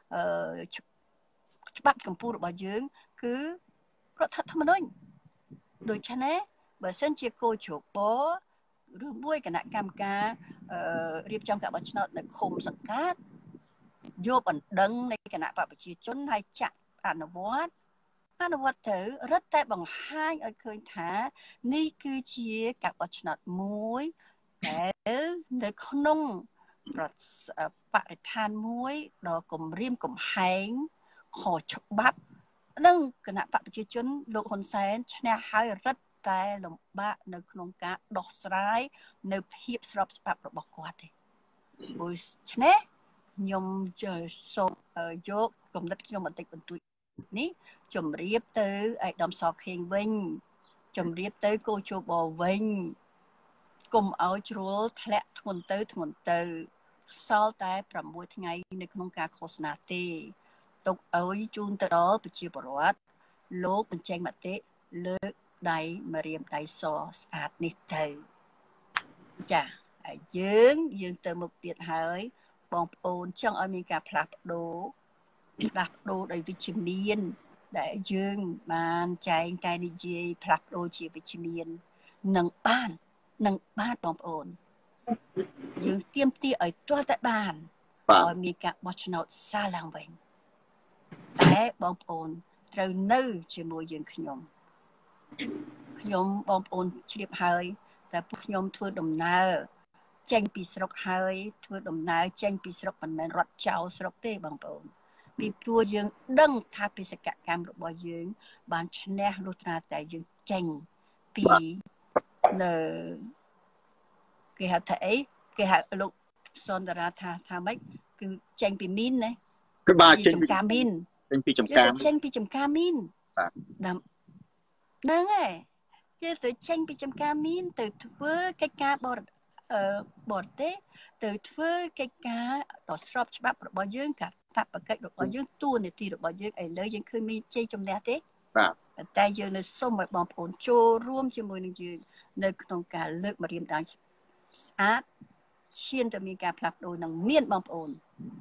ច្បាប់កម្ពុជារបស់យើងគឺរដ្ឋធម្មនុញ្ញដូច្នេះបើសិនជាគោជបឬមួយគណៈកម្មការរៀបចំការបោះឆ្នោតនៅឃុំសង្កាត់យកបណ្ដឹងនៃគណៈបកប្រជាជនហើយចាក់អនុវត្តអនុវត្តទៅរឹតតែបង្ហាញឲ្យឃើញថានេះគឺជាការបោះឆ្នោតមួយដែលនៅក្នុងបរិស្ថានមួយដ៏គំរាមកំហែងខុសច្បាប់និងគណៈបកប្រជាជនលោកហ៊ុនសែនឈ្នះហើយរឹតតែលំបាកនៅក្នុងការដោះស្រាយនៅភាពស្របច្បាប់របស់គាត់ទេដូច្នេះខ្ញុំសូមយកគំនិតខ្ញុំបន្តិចបន្តួចនេះជម្រាបទៅឯកឧត្តមសខេងវិញជម្រាបទៅគោជបវិញកុំឲ្យជ្រុលធ្លាក់ធ្ងន់ទៅធ្ងន់ទៅសល់តែប្រាំមួយថ្ងៃនៅក្នុងការឃោសនាទេទុកឲ្យជូនទៅដល់ប្រជាពលរដ្ឋលោកបញ្ចេញមតិលើកដៃម្រាមដៃសស្អាតនេះទៅចាហើយយើងយើងទៅមុខទៀតហើយបងប្អូនចង់ឲ្យមានការផ្លាស់ប្ដូរផ្លាស់ប្ដូរដោយវិជ្ជមានដែលយើងបានចែងតែនិយាយផ្លាស់ប្ដូរជាវិជ្ជមាននឹងបាននឹងបានបងប្អូនយើងទៀមទាឲ្យទាល់តែបានឲ្យមានការបោះឆ្នោតសារឡើងវិញតែបងប្អូនត្រូវនៅជាមួយយើងខ្ញុំខ្ញុំបងប្អូនជ្រាបហើយតែពួកខ្ញុំធ្វើដំណើរចេញពីស្រុកហើយធ្វើដំណើរចេញពីស្រុកមិនមែនរត់ចោលស្រុកទេបងប្អូនពីព្រោះយើងដឹងថាបេសកកម្មរបស់យើងបានឈ្នះលុះត្រាតែយើងចេញពីនៅគេហៅថាអីគេហៅលោកសនតារាថាថាម៉េចគឺចេញពីមីនណាគឺបាទចេញពីចំការមីនចេញពីចំការចេញពីចំការមីនបាទហ្នឹងហើយគេទៅចេញពីចំការមីនទៅធ្វើកិច្ចការបរអឺបរទេសទៅធ្វើកិច្ចការដ៏ស្របច្បាប់របស់យើងកាតព្វកិច្ចរបស់យើងតួនាទីរបស់យើងឥឡូវយើងឃើញមានជ័យជំនះទេបាទតែយើងនៅសូមឲ្យបងប្អូនចូលរួមជាមួយនឹងយើងនៅក្នុងការលើកម្រាមដៃស្អាតឈានទៅមានការផ្លាស់ប្ដូរនឹងមានបងប្អូន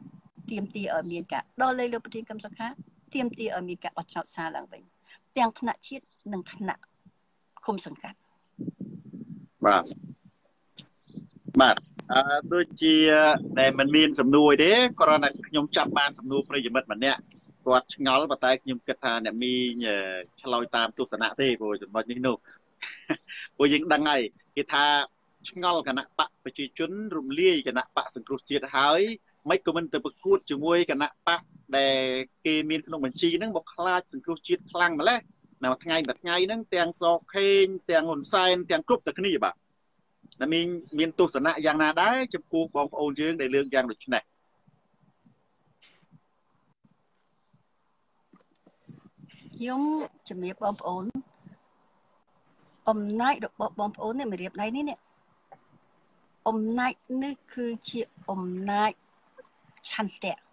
ទៀមទាឲ្យមានការដល់លេខលោកប្រធានកម្មសខាទៀមទាឲ្យមានការបោះឆ្នោតសារឡើងវិញទាំងថ្នាក់ជាតិនិងថ្នាក់ឃុំសង្កាត់បាទបាទអឺដូចជាដែលมันមានសំណួរទេគ្រាន់តែខ្ញុំចាប់បានសំណួរប្រិយមិត្តម្នាក់គាត់ឆ្ងល់ប៉ុន្តែខ្ញុំគិតថាអ្នកមីងឆ្លើយតាមទស្សនៈទេព្រោះចំណុចនេះនោះព្រោះយើងដឹងហើយគេថាឆ្ងល់គណៈបកប្រជាជនរំលាយគណៈបកសង្គ្រោះជាតិហើយមិនក៏មិនទៅប្រកួតជាមួយគណៈបកដែលគេមានក្នុងបញ្ជីហ្នឹងមកខ្លាចសង្គ្រោះជាតិខ្លាំងម្ល៉េះនៅថ្ងៃមួយថ្ងៃហ្នឹងទាំងសខេងទាំងហ៊ុនសែនទាំងគ្រប់តែគ្នាបាទតែមានមានទស្សនៈយ៉ាងណាដែរចំពោះបងប្អូនយើងដែលលើកយ៉ាងដូចនេះខ្ញុំជំរាបបងប្អូនអំណាចរបស់បងប្អូននេះមករៀបដៃនេះនេះអំណាចនេះគឺជាអំណាចឆន្ទៈ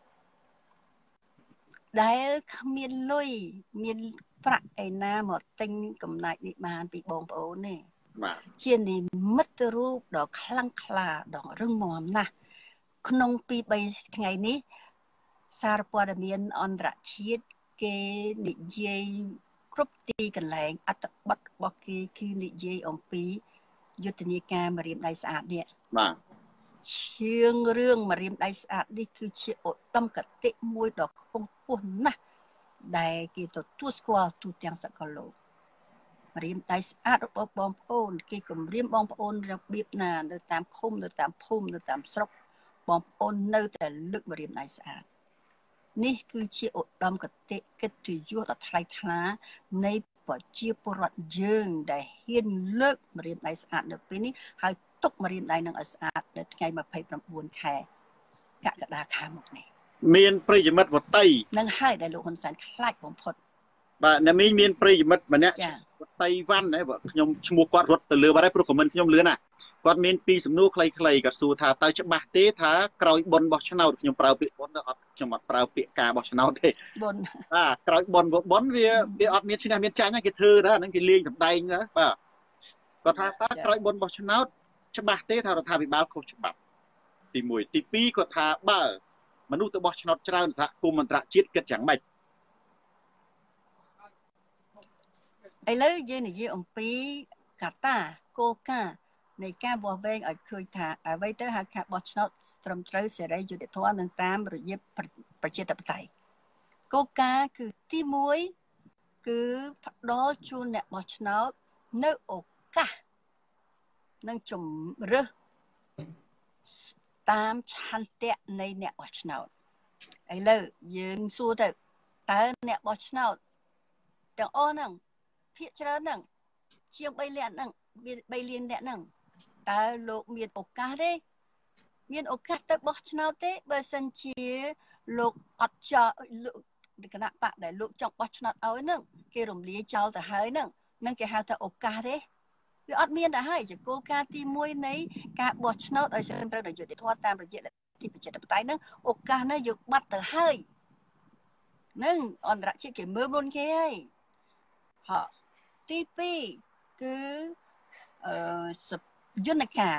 ដែលគ្មានលុយមានប្រាក់ឯណាមកទិញកំណាចនេះបានពីបងប្អូនទេបាទជានិមិត្តរូបដ៏ខ្លាំងក្លាដ៏រឹងមាំណាស់ក្នុងពីរបីថ្ងៃនេះសារព័ត៌មានអន្តរជាតិគេនិយាយគ្រប់ទីកន្លែងអត្ថបទរបស់គេគឺនិយាយអំពីយុទ្ធនាការម្រាមដៃស្អាតនេះបាទឈៀងរឿងម្រាមដៃស្អាតនេះគឺជាឧត្តមគតិមួយដ៏ខ្ពង់ខ្ពស់ណាស់ដែលគេទទួលស្គាល់ទូទាំងសកលលោកម្រាមដៃស្អាតរបស់បងប្អូនគេគម្រាមបងប្អូនរបៀបណានៅតាមឃុំនៅតាមភូមិនៅតាមស្រុកបងប្អូននៅតែលើកម្រាមដៃស្អាតនេះគឺជាឧត្តមគតិកិត្តិយសដ៏ថ្លៃថ្លានៃប្រជាពលរដ្ឋយើងដែលហ៊ានលើកម្រាមដៃស្អាតនៅពេលនេះហើយទុកម្រាមដៃនឹងឲ្យស្អាតនៅថ្ងៃម្ភៃប្រាំបួនខែកក្កដាខាងមុខនេះមានប្រិយមិត្តវតីនឹងហើយដែលលោកហ៊ុនសែនខ្លាចបំផុតបាទអ្នកមីងមានប្រិយមិត្តម្នាក់វតីវ៉ាន់ហ៎ខ្ញុំឈ្មោះគាត់រត់ទៅលើបាត់ហើយព្រោះខមមិនខ្ញុំលឿនណាគាត់មានពីរសំណួរខ្លីៗគាត់សួរថាតើច្បាស់ទេថាក្រោយបុណ្យបោះឆ្នោតខ្ញុំប្រើពាក្យបុណ្យអត់ខ្ញុំអត់ប្រើពាក្យការបោះឆ្នោតទេបុណ្យបាទក្រោយបុណ្យបុណ្យវាវាអត់មានឈ្នះមានចាញ់ទេគេធ្វើដែរហ្នឹងគេលេងសម្ដែងណាបាទគាត់ថាតើក្រោយបុណ្យបោះឆ្នោតច្បាស់ទេថារដ្ឋាភិបាលខុសច្បាប់ទីមួយទីពីរគាត់ថាបើមនុស្សទៅបោះឆ្នោតច្រើនសហគមន៍អន្តរជាតិគិតយ៉ាងម៉េចឥឡូវយើងនិយាយអំពីកាតាគោលការណ៍នៃការវាស់វែងឲ្យឃើញថាអ្វីទៅហៅថាបោះឆ្នោតត្រឹមត្រូវសេរីយុត្តិធម៌និងតាមរយៈប្រជាធិបតេយ្យគោលការណ៍គឺទីមួយគឺផ្ដល់ជូនអ្នកបោះឆ្នោតនៅឱកាសនិងជំរើសតាមឆន្ទៈនៃអ្នកបោះឆ្នោតឥឡូវយើងសួរទៅតើអ្នកបោះឆ្នោតទាំងអស់ហ្នឹងភាគច្រើនហ្នឹងជាងបីលានហ្នឹងមានបីលានអ្នកហ្នឹងតើលោកមានឱកាសទេមានឱកាសទៅបោះឆ្នោតទេបើសិនជាលោកអត់ចោលលោកគណៈបកដែលលោកចង់បោះឆ្នោតឲ្យហ្នឹងគេរំលាយចោលទៅហើយហ្នឹងនឹងគេហៅថាឱកាសទេវាអត់មានដែរហើយជាគោលការណ៍ទីមួយនៃការបោះឆ្នោតឲ្យសិទ្ធិប្រយោជន៍យុត្តិធម៌តាមរយៈលទ្ធិប្រជាធិបតេយ្យហ្នឹងឱកាសហ្នឹងយកបាត់ទៅហើយនឹងអន្តរជាតិគេមើលមុនគេហើយហ៎ទីពីរគឺអឺយន្តការ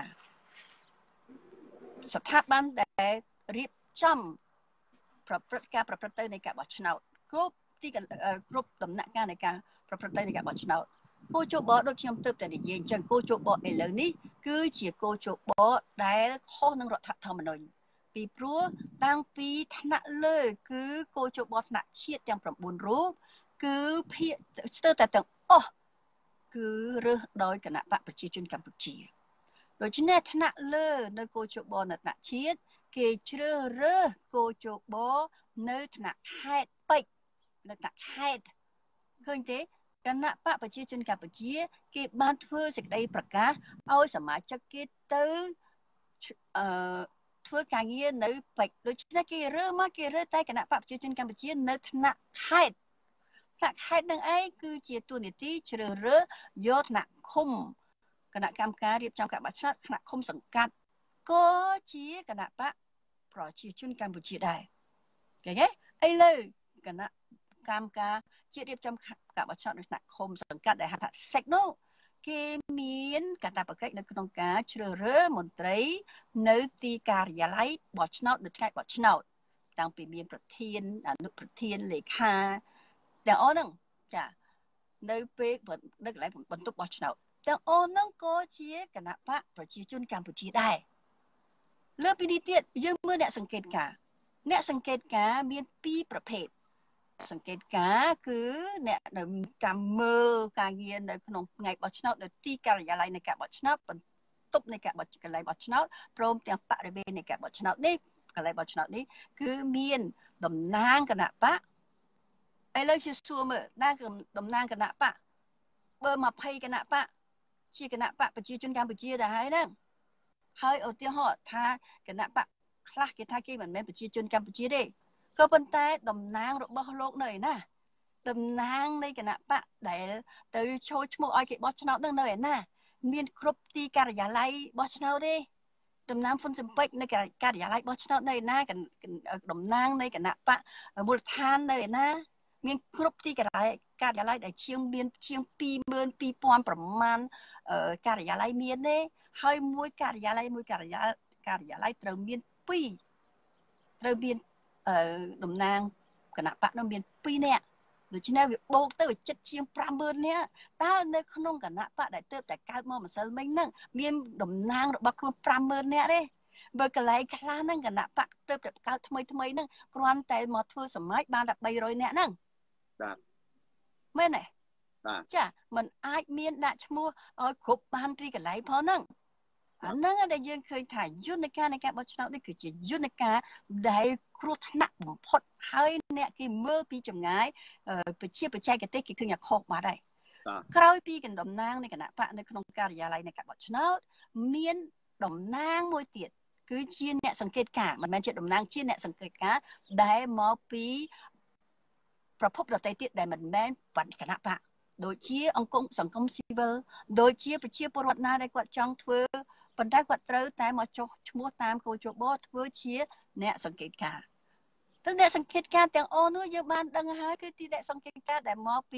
ស្ថាប័នដែលរៀបចំប្រព្រឹត្តការប្រព្រឹត្តទៅនៃការបោះឆ្នោតគ្រប់ទីគ្រប់ដំណាក់កាលនៃការប្រព្រឹត្តទៅនៃការបោះឆ្នោតគោជបដូចខ្ញុំទើបតែនិយាយអញ្ចឹងគោជបឥឡូវនេះគឺជាគោជបដែលខុសនឹងរដ្ឋធម្មនុញ្ញពីព្រោះតាំងពីថ្នាក់លើគឺគោជបថ្នាក់ជាតិទាំង៩រូបគឺភាគស្ទើរតែទាំងអស់គឺរើសដោយគណៈបកប្រជាជនកម្ពុជាដូច្នេះថ្នាក់លើនៅគោជបនៅថ្នាក់ជាតិគេជ្រើសរើសគោជបនៅថ្នាក់ខេត្តពេជ្រនៅថ្នាក់ខេត្តឃើញទេគណៈបកប្រជាជនកម្ពុជាគេបានធ្វើសេចក្តីប្រកាសឲ្យសមាជិកគេទៅអឺធ្វើការងារនៅពេជ្រដូច្នេះគេរើសមកគេរើសតែគណៈបកប្រជាជនកម្ពុជានៅថ្នាក់ខេត្តថ្នាក់ខេត្តនឹងឯងគឺជាទូនីតិជ្រើសរើសយកថ្នាក់ឃុំគណៈកម្មការរៀបចំការបោះឆ្នោតថ្នាក់ឃុំសង្កាត់ក៏ជាគណៈបកប្រជាជនកម្ពុជាដែរឃើញទេឥឡូវគណៈកម្មការជាតិរៀបចំការបោះឆ្នោតនៅថ្នាក់ឃុំសង្កាត់ដែលហៅថា សេក នោះគេមានកាតព្វកិច្ចនៅក្នុងការជ្រើសរើសមន្ត្រីនៅទីការិយាល័យបោះឆ្នោតនៅថ្ងៃបោះឆ្នោតតាំងពីមានប្រធានអនុប្រធានលេខាទាំងអស់ហ្នឹងចានៅពេលនៅកន្លែងបន្ទប់បោះឆ្នោតទាំងអស់ហ្នឹងក៏ជាគណៈបកប្រជាជនកម្ពុជាដែរលើពីនេះទៀតយើងមើលអ្នកសង្កេតការណ៍អ្នកសង្កេតការណ៍មានពីរប្រភេទសង្កេតការណ៍គឺអ្នកនៅកម្មមើលការងារនៅក្នុងថ្ងៃបោះឆ្នោតនៅទីការិយាល័យនៃការបោះឆ្នោតបន្ទប់នៃការបោះកន្លែងបោះឆ្នោតព្រមទាំងបរិវេណនៃការបោះឆ្នោតនេះកន្លែងបោះឆ្នោតនេះគឺមានតំណាងគណៈបកឥឡូវជាសួរមើលណាតំណាងគណៈបកបើยี่สิบគណៈបកជាគណៈបកប្រជាជនកម្ពុជាដែរហើយហ្នឹងហើយឧទាហរណ៍ថាគណៈបកខ្លះគេថាគេមិនមែនប្រជាជនកម្ពុជាទេក៏ប៉ុន្តែតំណាងរបស់លោកនៅឯណាតំណាងនៃគណៈបកដែលទៅចូលឈ្មោះឲ្យគេបោះឆ្នោតនឹងនៅឯណាមានគ្រប់ទីការិយាល័យបោះឆ្នោតទេតំណាងហ៊ុនស៊ិនប៉ិចនៅការិយាល័យបោះឆ្នោតនៅឯណាតំណាងនៃគណៈបកមូលដ្ឋាននៅឯណាមានគ្រប់ទីការិយាល័យដែលជាងមានជាងពីរម៉ឺនពីរពាន់ប្រមាណការិយាល័យមានទេហើយមួយការិយាល័យមួយការិយាការិយាល័យត្រូវមានពីរត្រូវមានតំណាងគណៈបកនោះមានពីរនាក់ដូច្នេះវាបូកទៅចិត្តជាងប្រាំម៉ឺននាក់តើនៅក្នុងគណៈបកដែលទើបតែកើបមកម្សិលមិញហ្នឹងមានតំណាងរបស់ខ្លួនប្រាំម៉ឺននាក់ទេបើកន្លែងខ្លះហ្នឹងគណៈបកទើបតែកើតថ្មីថ្មីហ្នឹងគ្រាន់តែមកធ្វើសមាជបានតែបីរយនាក់ហ្នឹងបាទមែនទេបាទចាมันអាចមានដាក់ឈ្មោះឲ្យគ្រប់បានទីកន្លែងផងហ្នឹងអាហ្នឹងដែលយើងឃើញថាយន្តការនៃការបោះឆ្នោតនេះគឺជាយន្តការដែលគ្រោះថ្នាក់បំផុតហើយអ្នកគេមើលពីចម្ងាយប្រជាបច្ចេកទេសគេឃើញថាខុសបាត់ហើយក្រោយពីកណ្ដំណាងនៃគណៈបកនៅក្នុងការិយាល័យនៃការបោះឆ្នោតមានតំណាងមួយទៀតគឺជាអ្នកសង្កេតការណ៍មិនមែនជាតំណាងជាអ្នកសង្កេតការណ៍ដែលមកពីប្រភពដទៃទៀតដែលមិនមែនបណ្ឌគណៈបកដូចជាអង្គសង្គមស៊ីវិលដូចជាប្រជាពលរដ្ឋណាដែលគាត់ចង់ធ្វើប៉ុន្តែគាត់ត្រូវតែមកចុះឈ្មោះតាមកោជបធ្វើជាអ្នកសង្កេតការណ៍ទៅអ្នកសង្កេតការណ៍ទាំងអស់នោះយើងបានដឹងហើយគឺទីអ្នកសង្កេតការណ៍ដែលមកពី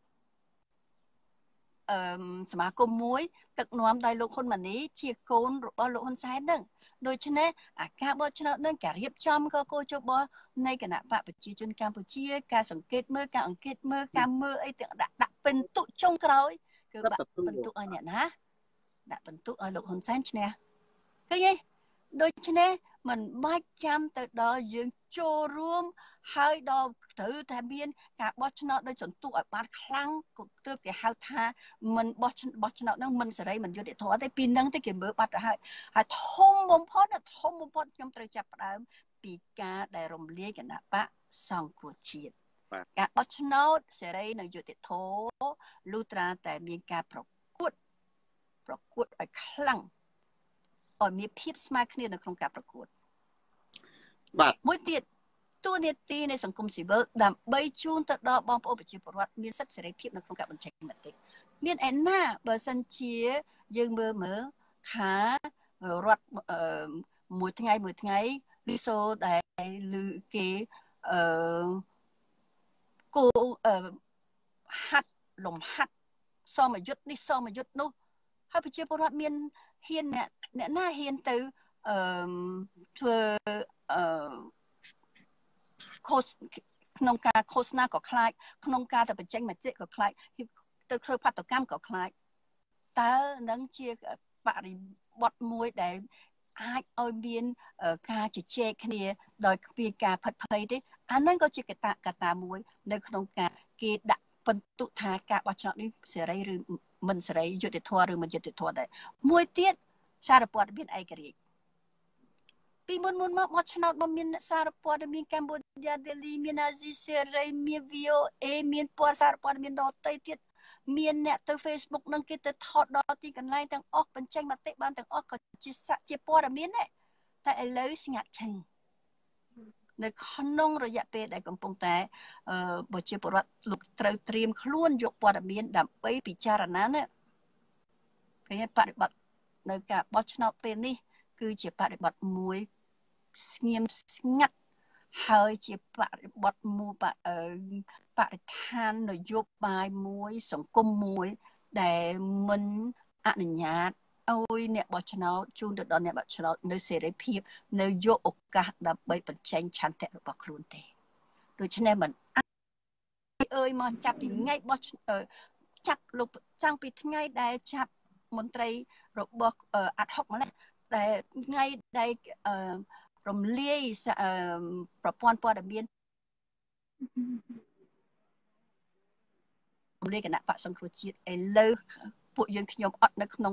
អឺសមាគមមួយទឹកនាំដោយលោកហ៊ុនម៉ាណីជាកូនរបស់លោកហ៊ុនសែនហ្នឹងដូច្នេះអាការបោះឆ្នោតនឹងការរៀបចំកកោជបនៃគណៈបកប្រជាជនកម្ពុជាការសង្កេតមើលការអង្កេតមើលការមើលអីទាំងដាក់ដាក់ពិន្ទុចុងក្រោយគឺបាក់ពិន្ទុឲ្យអ្នកណាដាក់ពិន្ទុឲ្យលោកហ៊ុនសែនឈ្នះឃើញទេដូច្នេះមិនបាច់ចាំទៅដល់យើងចូលរួមហើយដល់ត្រូវតែមានការបោះឆ្នោតដោយសន្ទុះឲ្យបានខ្លាំងក៏ទើបគេហៅថាមិនបោះបោះឆ្នោតហ្នឹងមិនសេរីមិនយុត្តិធម៌ទេពីនឹងទៅគេមើលបាត់ទៅហើយហើយធំបំផុតធំបំផុតខ្ញុំត្រូវចាប់ផ្ដើមពីការដែលរំលាយគណៈបកសង្គ្រោះជាតិការបោះឆ្នោតសេរីនិងយុត្តិធម៌លុះត្រាតែមានការប្រកួតប្រកួតឲ្យខ្លាំងឲ្យមានភាពស្មើគ្នានៅក្នុងការប្រកួតបាទមួយទៀតតួនាទីនៃសង្គមស៊ីវិលដើម្បីជូនទៅដល់បងប្អូនប្រជាពលរដ្ឋមានសិទ្ធិសេរីភាពនៅក្នុងការបញ្ចេញមតិមានឯណាបើសិនជាយើងមើលមើលថារដ្ឋមួយថ្ងៃមួយថ្ងៃលីសូដែលលឺគេអឺគោហាត់លំហាត់សមយុទ្ធនេះសមយុទ្ធនោះហើយប្រជាពលរដ្ឋមានហ៊ានអ្នកអ្នកណាហ៊ានទៅអឺធ្វើអឺខុសក្នុងការឃោសនាក៏ខ្លាចក្នុងការទៅបញ្ចេញមតិក៏ខ្លាចទៅធ្វើបាតុកម្មក៏ខ្លាចតើនឹងជាបរិបទមួយដែលអាចឲ្យមានការជជែកគ្នាដោយគ្មានការផិតភ័យទេអាហ្នឹងក៏ជាកត្តាកត្តាមួយនៅក្នុងការគេដាក់ពិន្ទុថាការបោះឆ្នោតនេះសេរីឬមិនសេរីយុត្តិធម៌ឬមិនយុត្តិធម៌ដែរមួយទៀតសារព័ត៌មានឯករាជ្យពីមុនមុនមកបោះឆ្នោតមកមានសារព័ត៌មានកម្ពុជាដេលីមានអាស៊ីសេរីមាន វី អូ អេ មានព័ត៌សារព័ត៌មានដទៃទៀតមានអ្នកទៅ Facebook នឹងគេទៅថតដល់ទីកន្លែងទាំងអស់បញ្ចេញមតិបានទាំងអស់ក៏ជាជាព័ត៌មានដែរតែឥឡូវស្ងាត់ឈឹងនៅក្នុងរយៈពេលដែលកំពុងតែអឺប្រជាពលរដ្ឋលោកត្រូវត្រៀមខ្លួនយកព័ត៌មានដើម្បីពិចារណាណាឃើញបរិបត្តិនៅការបោះឆ្នោតពេលនេះគឺជាបរិបត្តិមួយស្ងៀមស្ងាត់ហើយជាបរិបត្តិមួយបរិស្ថាននយោបាយមួយសង្គមមួយដែលមិនអនុញ្ញាតឲ្យអ្នកបោះឆ្នោតជូនទៅដល់អ្នកបោះឆ្នោតនៅសេរីភាពនៅយកឱកាសដើម្បីបញ្ចេញឆន្ទៈរបស់ខ្លួនទេដូច្នេះមិនអើយមកចាប់ពីថ្ងៃបោះចាប់លោកតាំងពីថ្ងៃដែលចាប់មន្ត្រីរបស់អាត់ហុកម្លេះតែថ្ងៃដែលរំលាយប្រព័ន្ធព័ត៌មានរំលាយគណៈបក្សសង្គ្រោះជាតិឥឡូវពួកយើងខ្ញុំអត់នៅក្នុង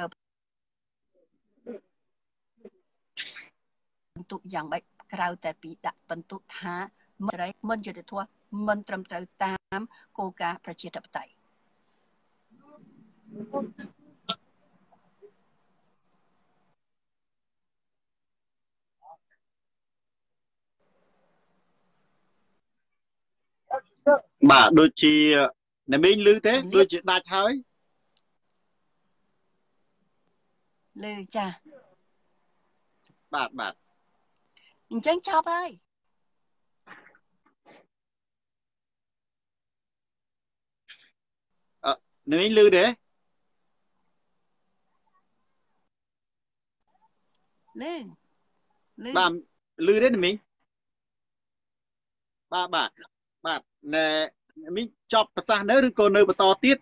បន្ទុកយ៉ាងម៉េចក្រៅតែពីដាក់បន្ទុកថាមិនស្រីមិនយុត្តិធម៌មិនត្រឹមត្រូវតាមគោលការណ៍ប្រជាធិបតេយ្យបាទដូចជាអ្នកមីងឮទេដូចជាដាច់ហើយឮចាបាទបាទអញ្ចឹងចប់ហើយអឺអ្នកមីងឮទេឮឮបាទឮទេអ្នកមីងបាទបាទបាទណែមីងចប់ប្រសាសន៍នៅឬក៏នៅបន្តទៀត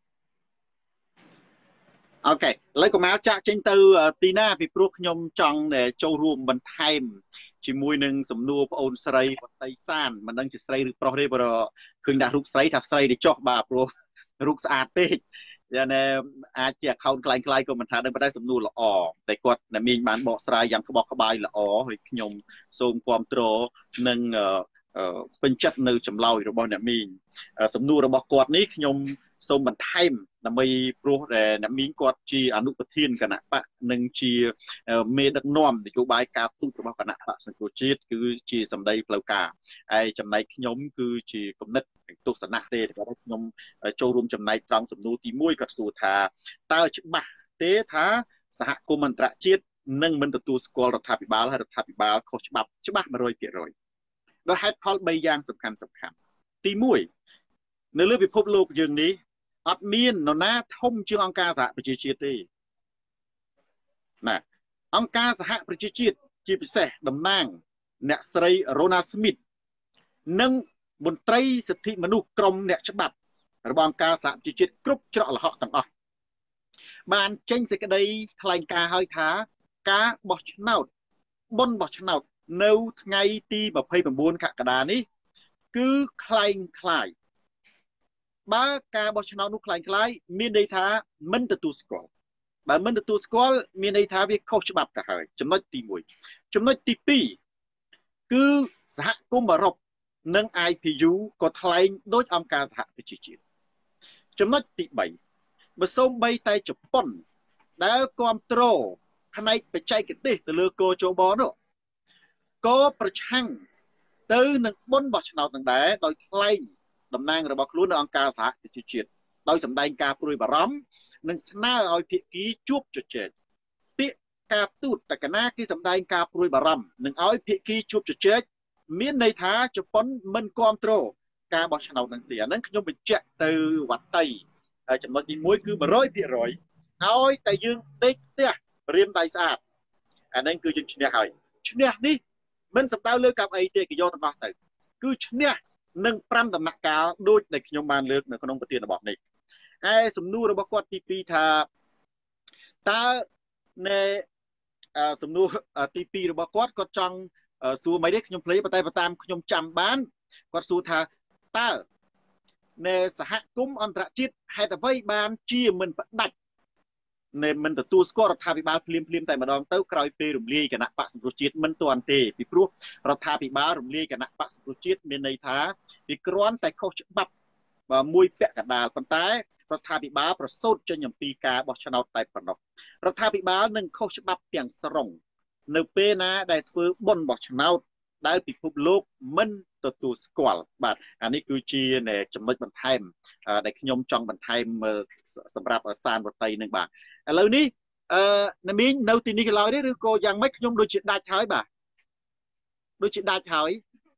អូខេឥឡូវកុមារចាក់ចេញទៅទីណាពីព្រោះខ្ញុំចង់ចូលរួមបន្ថែមជាមួយនឹងសំណួរប្អូនស្រីបតីសានមិនដឹងជាស្រីឬប្រុសទេព្រោះឃើញដាក់រូបស្រីថាស្រីទៅចុះបាទព្រោះរូបស្អាតពេកយ៉ាងណាអាចជា account ខ្លាំងៗក៏មិនថាដឹងប៉ុន្តែសំណួរល្អតែគាត់អ្នកមីងបានបកស្រាយយ៉ាងក្បោះក្បាយល្អហើយខ្ញុំសូមគាំទ្រនឹងពេញចិត្តនៅចម្លើយរបស់អ្នកមីងសំណួររបស់គាត់នេះខ្ញុំសូមបន្ថែមដើម្បីព្រោះអ្នកមីងគាត់ជាអនុប្រធានគណៈបកនិងជាមេដឹកនាំនយោបាយការទូតរបស់គណៈបកសង្គ្រោះជាតិគឺជាសម្ដីផ្លូវការហើយចំណែកខ្ញុំគឺជាគំនិតទស្សនៈទេគាត់ខ្ញុំចូលរួមចំណែកត្រង់សំណួរទីមួយគាត់សួរថាតើច្បាស់ទេថាសហគមន៍អន្តរជាតិនឹងមិនទទួលស្គាល់រដ្ឋាភិបាលហើយរដ្ឋាភិបាលខុសច្បាប់ច្បាស់ một trăm phần trăm ដោយហេតុផលបីយ៉ាងសំខាន់សំខាន់ទីមួយនៅលើពិភពលោកយើងនេះអត់មាននរណាធំជាងអង្គការសហប្រជាជាតិទេណាអង្គការសហប្រជាជាតិជាពិសេសតំណាងអ្នកស្រី Rona Smith និងមន្ត្រីសិទ្ធិមនុស្សក្រមអ្នកច្បាប់របស់អង្គការសហប្រជាជាតិគ្រប់ច្រកល្ហកទាំងអស់បានចេញសេចក្តីថ្លែងការណ៍ឲ្យថាការបោះឆ្នោតបុណ្យបោះឆ្នោតនៅថ្ងៃទី ยี่สิบเก้า កក្កដានេះគឺคล้ายคล้ายបើការបោះឆ្នោតនោះคล้ายคล้ายមានន័យថាមិនទទួលស្គាល់បើមិនទទួលស្គាល់មានន័យថាវាខុសច្បាប់ទៅហើយចំណុចទីមួយចំណុចទីពីរគឺសហគមន៍អឺរ៉ុបនិង I P U ក៏ថ្លែងដោយអង្គការសហប្រជាជាតិចំណុចទីបីបើសូម្បីតែជប៉ុនដែលគ្រប់គ្រងផ្នែកបច្ចេកទេសទៅលើកោជបនោះក៏ប្រឆាំងទៅនឹងបុណ្យបោះឆ្នោតនឹងដែរដោយថ្លែងតំណាងរបស់ខ្លួននៅអង្គការសហប្រជាជាតិដោយសម្ដែងការព្រួយបារម្ភនិងស្នើឲ្យភាគីជួបជជែកពាក្យការទូតតកណាគេសម្ដែងការព្រួយបារម្ភនិងឲ្យភាគីជួបជជែកមានន័យថាជប៉ុនមិនគ្រប់គ្រងការបោះឆ្នោតនឹងទេអានឹងខ្ញុំបញ្ជាក់ទៅវត្តៃចំណុចទីមួយគឺ một trăm phần trăm ឲ្យតែយើងដេកផ្ទះរៀមដៃស្អាតអានឹងគឺយើងឈ្នះហើយឈ្នះនេះមិនសំដៅលើកៅអីទេគេយកទាំងអស់ទៅគឺឈ្នះនឹងប្រាំដំណាក់កាលដូចដែលខ្ញុំបានលើកនៅក្នុងប្រធានបទនេះហើយសំណួររបស់គាត់ទីពីរថាតើនៅសំណួរទីពីររបស់គាត់គាត់ចង់សួរមិនទេខ្ញុំភ្លេចតែតាមខ្ញុំចាំបានគាត់សួរថាតើនៅសហគមន៍អន្តរជាតិហេតុអ្វីបានជាមិនផ្ដាច់នៅមិនទទួលស្គាល់រដ្ឋាភិបាលភ្លាមភ្លាមតែម្ដងទៅក្រោយពេលរំលាយគណៈបក្សសង្គ្រោះជាតិមិនទាន់ទេពីព្រោះរដ្ឋាភិបាលរំលាយគណៈបក្សសង្គ្រោះជាតិមានន័យថាវាគ្រាន់តែខុសច្បាប់មួយពាក់កណ្ដាលប៉ុន្តែរដ្ឋាភិបាលប្រសូតចេញអំពីការបោះឆ្នោតតែប៉ុណ្ណោះរដ្ឋាភិបាលនឹងខុសច្បាប់ទាំងស្រុងនៅពេលណាដែលធ្វើបុណ្យបោះឆ្នោតដែលពិភពលោកមិនទទួលស្គាល់បាទអានេះគឺជាចំណុចបន្ថែមដែលខ្ញុំចង់បន្ថែមសម្រាប់សានវតីនឹងបាទឥឡូវនេះអឺណាមីងនៅទីនេះក៏ឡើយទេឬក៏យ៉ាងម៉េចខ្ញុំដូចជាដាច់ហើយបាទដូចជាដាច់ហើយ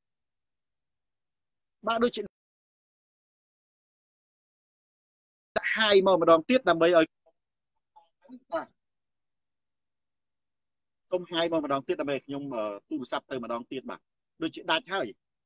បាទដូចជាហាយមកម្ដងទៀតដើម្បីឲ្យបាទកុំហាយមកម្ដងទៀតដើម្បីខ្ញុំទូរស័ព្ទទៅម្ដងទៀតបាទដូចជាដាច់ហើយ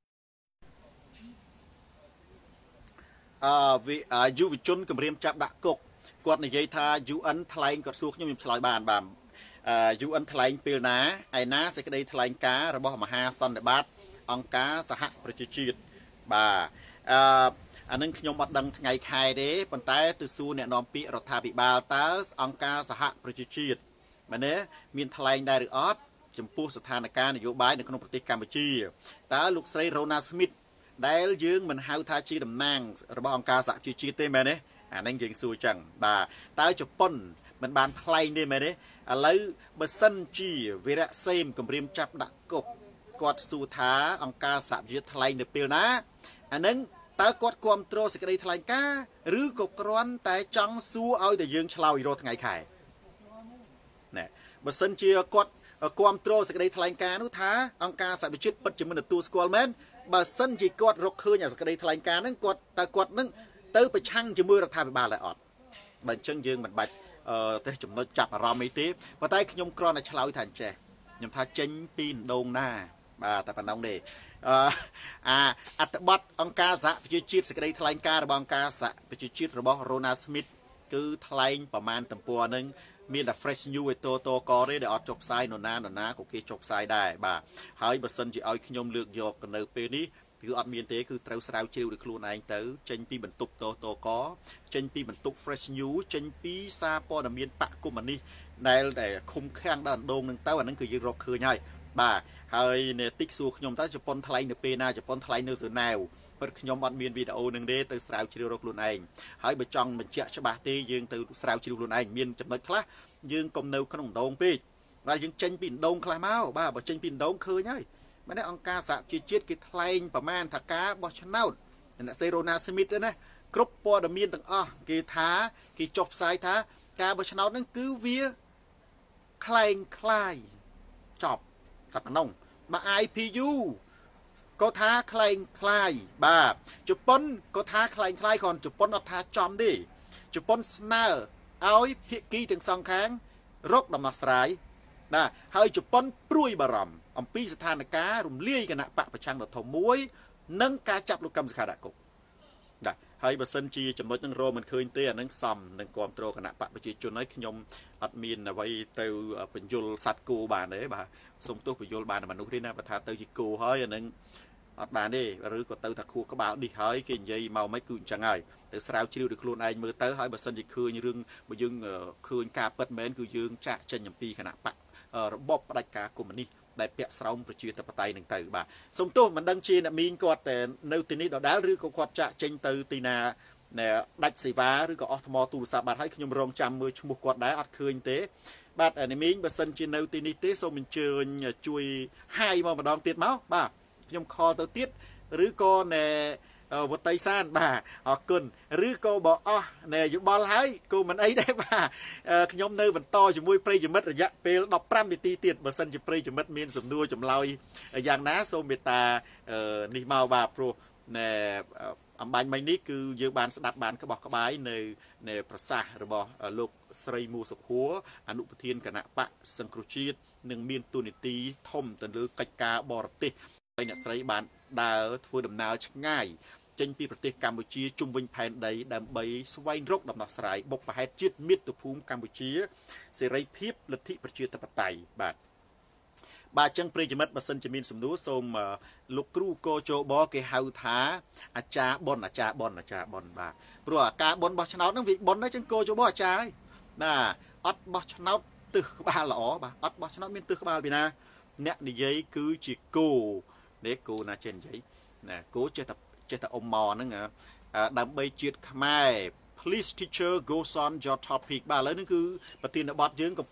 អឺយុវជនគម្រាមចាប់ដាក់គុកគាត់និយាយថា ยู เอ็น ថ្លែងគាត់សួរខ្ញុំខ្ញុំឆ្លើយបានបាទ ยู เอ็น ថ្លែងពេលណាឯណាសេចក្តីថ្លែងការណ៍របស់មហាសន្និបាតអង្គការសហប្រជាជាតិបាទអឺអានឹងខ្ញុំអត់ដឹងថ្ងៃខែទេប៉ុន្តែទៅសួរអ្នកនាំពាក្យរដ្ឋាភិបាលតើអង្គការសហប្រជាជាតិមែនទេមានថ្លែងដែរឬអត់ចំពោះស្ថានភាពនយោបាយនៅក្នុងប្រទេសកម្ពុជាតើលោកស្រីរ៉ូណាស្មីតដែលយើងមិនហៅថាជាតំណាងរបស់អង្គការសហប្រជាជាតិទេមែនទេអានឹងយើងសួរចឹងបាទតើជប៉ុនមិនបានថ្លែងទេមែនទេឥឡូវបើសិនជាវីរៈសេមគម្រាមចាប់ដាក់គុកគាត់សួរថាអង្គការសហប្រជាជាតិថ្លែងនៅពេលណាអានឹងតើគាត់គ្រប់គ្រងសេចក្តីថ្លែងការណ៍ឬក៏គ្រាន់តែចង់សួរឲ្យតែយើងឆ្លើយរាល់ថ្ងៃខែណែបើសិនជាគាត់គ្រប់គ្រងសេចក្តីថ្លែងការណ៍នោះថាអង្គការសហប្រជាជាតិពិតជាមិនទទួលស្គាល់មែនបើសិនជាគាត់រកឃើញសេចក្តីថ្លែងការណ៍ហ្នឹងគាត់តើគាត់នឹងទៅប្រឆាំងជាមួយរដ្ឋាភិបាលដែរអត់បើអញ្ចឹងយើងមិនបាច់អឺតែចំណុចចាប់អារម្មណ៍អីទេប៉ុន្តែខ្ញុំគ្រាន់តែឆ្លើយថាអញ្ចេះខ្ញុំថាចេញពីដងណាបាទតែប៉ុណ្ណឹងទេអឺអាអត្ថបទអង្គការសហប្រជាជាតិសេចក្តីថ្លែងការណ៍របស់អង្គការសហប្រជាជាតិរបស់ Rona Smith គឺថ្លែងប្រមាណទំព័រហ្នឹងមានតែ fresh news ឯតតកទេដែលអត់ចុះផ្សាយនរណានរណាក៏គេចុះផ្សាយដែរបាទហើយបើសិនជាឲ្យខ្ញុំលើកយកនៅពេលនេះគឺអត់មានទេគឺត្រូវស្រាវជ្រាវដោយខ្លួនឯងទៅចេញពីបន្ទប់តតកចេញពីបន្ទប់ fresh news ចេញពីសារព័ត៌មានបកគុំនេះដែលដែលឃុំឃាំងដល់អណ្ដូងនឹងទៅអានឹងគឺយើងរកឃើញហើយបាទហើយអ្នកតិចសួរខ្ញុំតើជប៉ុនថ្លែងនៅពេលណាជប៉ុនថ្លែងនៅសឺណែវពិតខ្ញុំអត់មានវីដេអូនឹងទេទៅស្រាវជ្រាវរកខ្លួនឯងហើយបើចង់បញ្ជាក់ច្បាស់ទេយើងទៅស្រាវជ្រាវខ្លួនឯងមានចំណុចខ្លះយើងកុំនៅក្នុងដងពេកបាទយើងចេញពីដងខ្លះមកបាទបើចេញពីដងឃើញហើយមែនទេអង្គការសហជីវជាតិគេថ្លែងប្រមាណថាការបោះឆ្នោតអ្នកសេរ៉ូណាស្មីតណាគ្រប់ព័ត៌មានទាំងអស់គេថាគេចុះផ្សាយថាការបោះឆ្នោតហ្នឹងគឺវាคล้ายคล้ายចប់តែប៉ុណ្ណឹងបាទ ไอ พี ยู ក៏ថាคล้ายคล้ายបាទជប៉ុនក៏ថាคล้ายคล้ายគ្រាន់ជប៉ុនអត់ថាចំទេជប៉ុនស្នើឲ្យភាគីទាំងសងខាងរកដំណោះស្រាយបាទហើយជប៉ុនព្រួយបារម្ភអំពីស្ថានភាពរំលាយគណៈបកប្រឆាំងដ៏ធំមួយនិងការចាប់លោកកឹមសុខាដាក់គុកបាទហើយបើសិនជាចំណុចនឹងរកមិនឃើញទេអានឹងសំនឹងគ្រប់គ្រងគណៈបកប្រជាជនហើយខ្ញុំអត់មានអ្វីទៅបញ្យលសัตว์គោបានទេបាទសូមទោសបញ្យលបានមនុស្សទេណាបើថាទៅជាគោហើយអានឹងអត់បានទេឬក៏ទៅថាខួរក្បាលនេះហើយគេនិយាយមកមិនគឺអញ្ចឹងហើយទៅស្រាវជ្រាវដោយខ្លួនឯងមើលទៅហើយបើសិនជាឃើញរឿងបើយើងឃើញការពិតមែនគឺយើងចាក់ចេញអំពីគណៈបករបបផ្ដាច់ការកុម្មុយនីសដែលពាក់ស្រោមប្រជាធិបតេយ្យនឹងទៅបាទសូមទោសមិនដឹងជាអ្នកមីងគាត់តែនៅទីនេះដដែលឬក៏គាត់ចាក់ចេញទៅទីណាដាច់សេវាឬក៏អស់ថ្មទូរស័ព្ទបាទហើយខ្ញុំរងចាំមើលឈ្មោះគាត់ដែរអត់ឃើញទេបាទអ្នកមីងបើសិនជានៅទីនេះទេសូមអញ្ជើញជួយហាយមកម្ដងទៀតមកបាទខ្ញុំខលទៅទៀតឬក៏ណែវត្តៃសានបាទអរគុណឬក៏បើអស់ណែយោបល់ហើយក៏មិនអីដែរបាទខ្ញុំនៅបន្តជាមួយប្រិយមិត្តរយៈពេលដប់ប្រាំនាទីទៀតបើសិនជាប្រិយមិត្តមានសំណួរចម្លើយយ៉ាងណាសូមមេត្តានេះមកបាទព្រោះណែអំបញ្ញមិញនេះគឺយើងបានស្ដាប់បានក្បោះក្បាយនៅនៅប្រសាសន៍របស់លោកស្រីមូសុខួរអនុប្រធានគណៈបកសង្គ្រោះជាតិនិងមានទូនីតិធំទៅលើកិច្ចការបរទេសហើយអ្នកស្រីបានដើរធ្វើដំណើរឆ្ងាយចេញពីប្រទេសកម្ពុជាជុំវិញផែនដីដើម្បីស្វែងរកដំណោះស្រាយបុព្វហេតុជាតិមាតុភូមិកម្ពុជាសេរីភាពលទ្ធិប្រជាធិបតេយ្យបាទបាទចឹងប្រិយមិត្តបើសិនជាមានសំណួរសូមលោកគ្រូកោជបគេហៅថាអាចារ្យប៉ុនអាចារ្យប៉ុនអាចារ្យប៉ុនបាទព្រោះអាការប៉ុនបោះឆ្នោតហ្នឹងវាប៉ុនដែរចឹងកោជបអាចារ្យបាទអត់បោះឆ្នោតទិសក្បាលល្អបាទអត់បោះឆ្នោតមានទិសក្បាលពីណាអ្នកនិយាយគឺជាគោនេះគោណាចេះនិយាយណាគោចេះតែចេះតែអ៊ំម៉ហ្នឹងដើម្បីជាតិខ្មែរ please teacher goes on your topic បាទឥឡូវនេះគឺប្រធានបទយើងក៏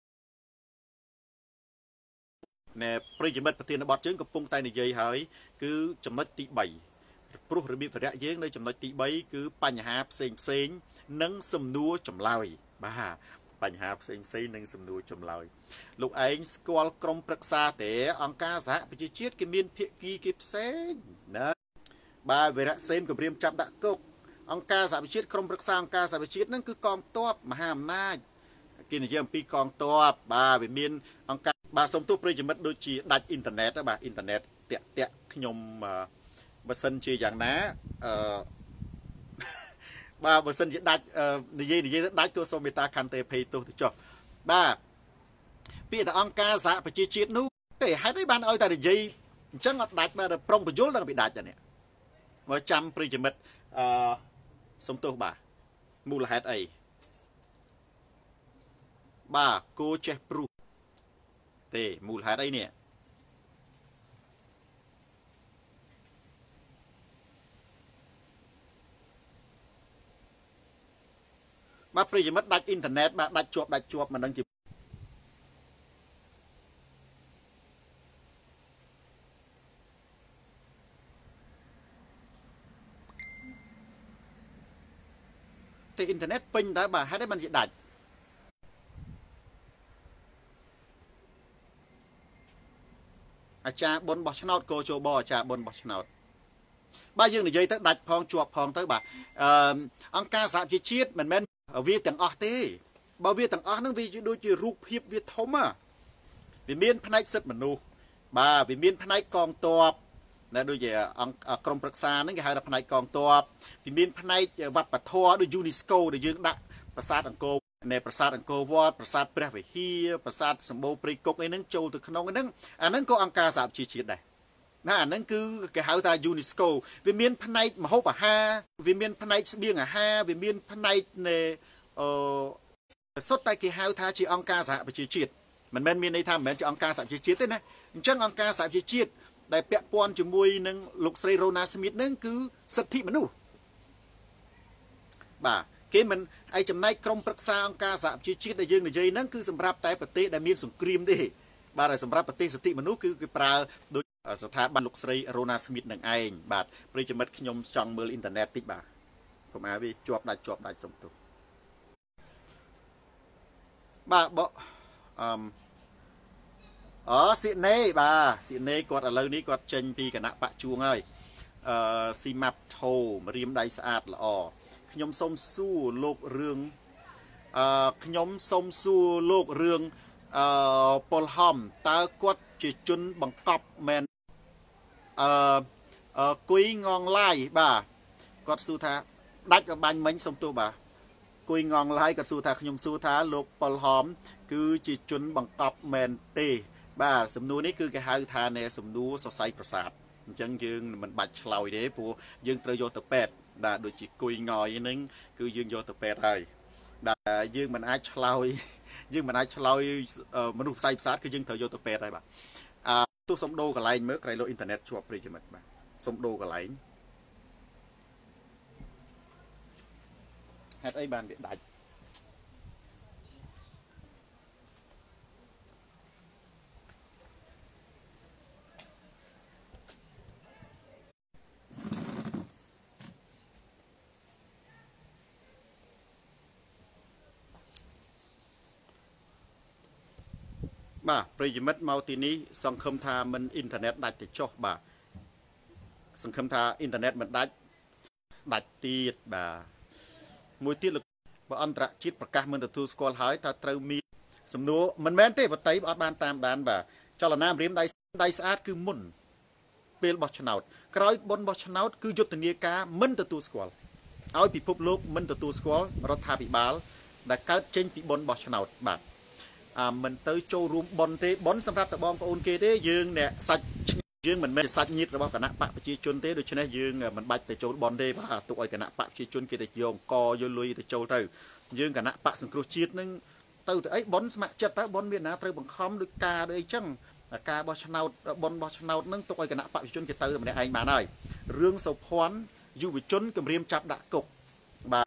ណែប្រិយមិត្តប្រធានបទយើងកំពុងតែនិយាយហើយគឺចំណុចទីបីព្រោះរបៀបវរៈយើងនៅចំណុចទីបីគឺបញ្ហាផ្សេងផ្សេងនិងសំណួរចម្លើយបាទបញ្ហាផ្សេងផ្សេងនិងសំណួរចម្លើយលោកឯងស្គាល់ក្រុមប្រឹក្សាទេអង្គការសហប្រជាជាតិគេមានភាគីគេផ្សេងណាបាទវីរៈសេមគម្រាមចាប់ដាក់គុកអង្គការសហប្រជាជាតិក្រុមប្រឹក្សាអង្គការសហប្រជាជាតិហ្នឹងគឺកងទ័ពមហាអំណាចគេនិយាយអំពីកងទ័ពបាទវាមានអង្គការបាទសូមទោសប្រិយមិត្តដូចជាដាច់អ៊ីនធឺណិតបាទអ៊ីនធឺណិតតាក់តាក់ខ្ញុំបើសិនជាយ៉ាងណាអឺបាទបើសិនជាដាច់និយាយនិយាយទៅដាច់ទោះសូមមេត្តាខន្តីអភ័យទោសទៅចុះបាទពាក្យតែអង្គការសហប្រជាជាតិនោះទេហេតុអីបានឲ្យតែនិយាយអញ្ចឹងអត់ដាច់បាទប្រុងបញ្យលដល់ពីដាច់អានេះមកចាំប្រិយមិត្តអឺសូមទោសបាទមូលហេតុអីបាទគោចេះព្រុសទេមូលហេតុអីនេះបាទប្រិយមិត្តដាច់អ៊ីនធឺណិតបាទដាច់ជាប់ដាច់ជាប់មិនដឹងជាតែអ៊ីនធឺណិតពេញតើបាទហេតុអីបានជាដាច់អាចារ្យបុនបោះឆ្នោតកោជបអាចារ្យបុនបោះឆ្នោតបាទយើងនិយាយទៅដាច់ផងជាប់ផងទៅបាទអឺអង្គការសហជីវជាតិមិនមែនវាទាំងអស់ទេបើវាទាំងអស់ហ្នឹងវាដូចជារូបភាពវាធំវាមានផ្នែកសិទ្ធិមនុស្សបាទវាមានផ្នែកកងទ័ពដែលដូចជាអង្គក្រមប្រឹក្សាហ្នឹងគេហៅថាផ្នែកកងទ័ពវាមានផ្នែកវប្បធម៌ដូច UNESCO ដែលយើងដាក់ប្រាសាទអង្គរនៃប្រាសាទអង្គរវត្តប្រាសាទព្រះវិហារប្រាសាទសម្បូរព្រៃគុកអីហ្នឹងចូលទៅក្នុងហ្នឹងអាហ្នឹងក៏អង្គការសហជីវជាតិដែរណាអាហ្នឹងគឺគេហៅថា UNESCO វាមានផ្នែកម្ហូបអាហារវាមានផ្នែកស្បៀងអាហារវាមានផ្នែកនៃអឺសុទ្ធតែគេហៅថាជាអង្គការសហប្រជាជាតិមិនមែនមានន័យថាមិនមែនជាអង្គការសហប្រជាជាតិទេណាអញ្ចឹងអង្គការសហប្រជាជាតិដែលពាក់ព័ន្ធជាមួយនឹងលោកស្រីរ៉ូណាស្មីតហ្នឹងគឺសិទ្ធិមនុស្សបាទគេមិនឯចំណែកក្រុមប្រឹក្សាអង្គការសហប្រជាជាតិដែលយើងនិយាយហ្នឹងគឺសម្រាប់តែប្រទេសដែលមានសង្គ្រាមទេបាទហើយសម្រាប់ប្រទេសសិទ្ធិមនុស្សគឺគេប្រើដូចស្ថាប័នលោកស្រីរ៉ូណាស្មីតនឹងឯងបាទប្រិយមិត្តខ្ញុំចង់មើលអ៊ីនធឺណិតតិចបាទកុំឲ្យវាជាប់ដាច់ជាប់ដាច់សុំទោសបាទបអឺអូស៊ីណេបាទស៊ីណេគាត់ឥឡូវនេះគាត់ចេញពីគណៈបកជួងហើយអឺស៊ីម៉ាប់ថូរៀមដៃស្អាតល្អខ្ញុំសូមសួរលោករឿងអឺខ្ញុំសូមសួរលោករឿងអឺប៉ុលហំតើគាត់ជាជនបង្កប់មែនអឺអឺគុយងងឡាយបាទគាត់សួរថាដាច់ក៏បាញ់មិញសុំទោសបាទគុយងងឡាយគាត់សួរថាខ្ញុំសួរថាលោកប៉ុលហំគឺជាជនបង្កប់មែនទេបាទសំណួរនេះគឺគេហៅថានៃសំណួរសរសៃប្រសាទអញ្ចឹងយើងមិនបាច់ឆ្លើយទេព្រោះយើងត្រូវយកទៅពេទ្យបាទដូចជាគុយងយហ្នឹងគឺយើងយកទៅពេទ្យហើយដែលយើងមិនអាចឆ្លើយយើងមិនអាចឆ្លើយមនុស្សផ្សាយផ្សាទគឺយើងត្រូវយកទៅពេទ្យហើយបាទអឺទោះសុំដូរកន្លែងមើលក្រៃលោកអ៊ីនធឺណិតជាប់ប្រិយមិត្តបាទសុំដូរកន្លែងហេតុអីបានវាដាច់បាទប្រិយមិត្តមកទីនេះសង្ឃឹមថាមិនអ៊ីនធឺណិតដាច់ទៅចុះបាទសង្ឃឹមថាអ៊ីនធឺណិតមិនដាច់ដាច់ទៀតបាទមួយទៀតបើអន្តរជាតិប្រកាសមិនទទួលស្គាល់ហើយថាត្រូវមានសំណួរមិនមែនទេបតីអត់បានតាមដានបាទចលនាម្រាមដៃដៃស្អាតគឺមុនពេលបោះឆ្នោតក្រោយបុណ្យបោះឆ្នោតគឺយុទ្ធនាការមិនទទួលស្គាល់ឲ្យពិភពលោកមិនទទួលស្គាល់រដ្ឋាភិបាលដែលកើតចេញពីបុណ្យបោះឆ្នោតបាទអាមិនទៅចូលរួមបនទេបនសម្រាប់តែបងប្អូនគេទេយើងអ្នកសាច់យើងមិនមែនជាសាច់ញាតិរបស់គណៈបកប្រជាជនទេដូច្នេះយើងមិនបាច់ទៅចូលបនទេបាទទុកឲ្យគណៈបកប្រជាជនគេទៅយកអង្គយកលុយទៅចូលទៅយើងគណៈបកសង្គ្រោះជាតិនឹងទៅទៅអីបនស្ម័គ្រចិត្តតើបនមានណាត្រូវបង្ខំដោយការដូចអីចឹងការបោះឆ្នោតបនបោះឆ្នោតនឹងទុកឲ្យគណៈបកប្រជាជនគេទៅម្នាក់ឯងបានហើយរឿងសុភ័ណ្ឌយុវជនគម្រាមចាប់ដាក់គុកបាទ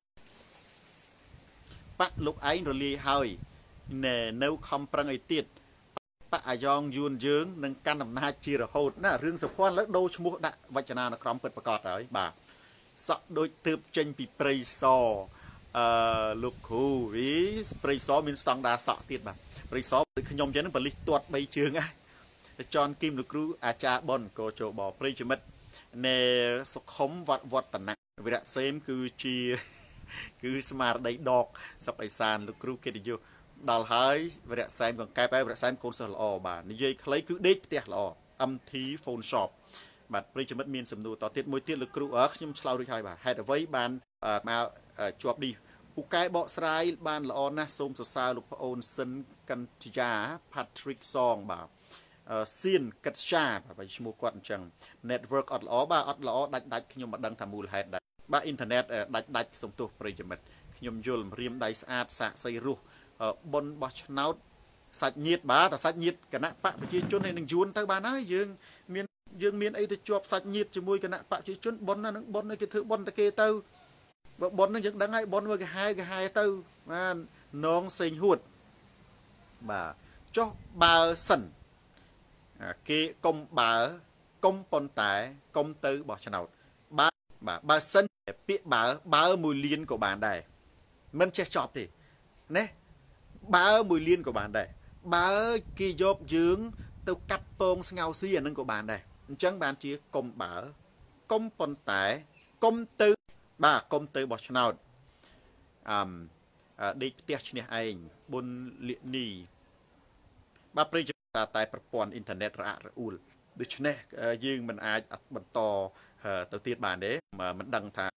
បកលោកឯងរលាយហើយណែនៅខំប្រឹងឲ្យទៀតបកអាយ៉ងយួនយើងនឹងកាន់អំណាចជារហូតណារឿងសុភ័ណ្ឌលើដូរឈ្មោះដាក់វចនានុក្រមពិតប្រកបហើយបាទសក់ដូចទើបចេញពីព្រៃសអឺលោកគ្រូវីព្រៃសមានស្តង់ដារសក់ទៀតបាទព្រៃសដូចខ្ញុំចឹងបលិសទាត់បីជើងហើយចនគីមលោកគ្រូអាចារ្យបនកោជបព្រៃចមិតណែសុខុមវត្តវត្តនៈវិរៈសេមគឺជាគឺស្មារតីដកសុកអេសានលោកគ្រូកិត្តិយសដល់ហើយវរៈសែមកង្កែបែវរៈសែមកូនសិស្សល្អបាទនិយាយខ្លីគឺដេកផ្ទះល្អ អឹម ធី Phone Shop បាទប្រិយមិត្តមានសំណួរតទៀតមួយទៀតលោកគ្រូអើខ្ញុំឆ្លើយរួចហើយបាទហេតុអ្វីបានមកជាប់នេះពូកែបកស្រាយបានល្អណាស់សូមសរសើរលោកប្អូនសិនកន្ទយា Patrick Song បាទសៀនកិតជាបាទឈ្មោះគាត់អញ្ចឹង network អត់ល្អបាទអត់ល្អដាច់ដាច់ខ្ញុំមិនដឹងថាមូលហេតុដែរបាទអ៊ីនធឺណិតដាច់ដាច់សំទោសប្រិយមិត្តខ្ញុំយល់រៀមដៃស្អាតសាកសីរស់បុនបោះឆ្នោតសាច់ញាតបាទតែសាច់ញាតគណៈបកប្រជាជនហើយនឹងយួនទៅបានហើយយើងមានយើងមានអីទៅជាប់សាច់ញាតជាមួយគណៈបកប្រជាជនបុនណានឹងបុនគេធ្វើបុនតែគេទៅបើបុននឹងយើងដឹងហើយបុនវាគេហែគេហែទៅបាទនងសេងហួតបាទចុះបើសិនគេកុំបើកុំប៉ុន្តែកុំទៅបោះឆ្នោតបើបាទបើសិនពាក្យបើបើមួយលានក៏បានដែរមិនចេះចប់ទេណាបើមួយលានក៏បានដែរបើគេយកយើងទៅកាត់ពងស្ងោស៊ីអានឹងក៏បានដែរអញ្ចឹងបានជាកុំបើកុំប៉ុន្តែកុំទៅបាទកុំទៅបោះឆ្នោតអឹមដេកផ្ទះឈ្នះឯងប៊ុនលៀកនីបាទប្រិយតែប្រព័ន្ធអ៊ីនធឺណិតរអាក់រអួលដូច្នេះយើងមិនអាចបន្តទៅទៀតបានទេមិនដឹងថា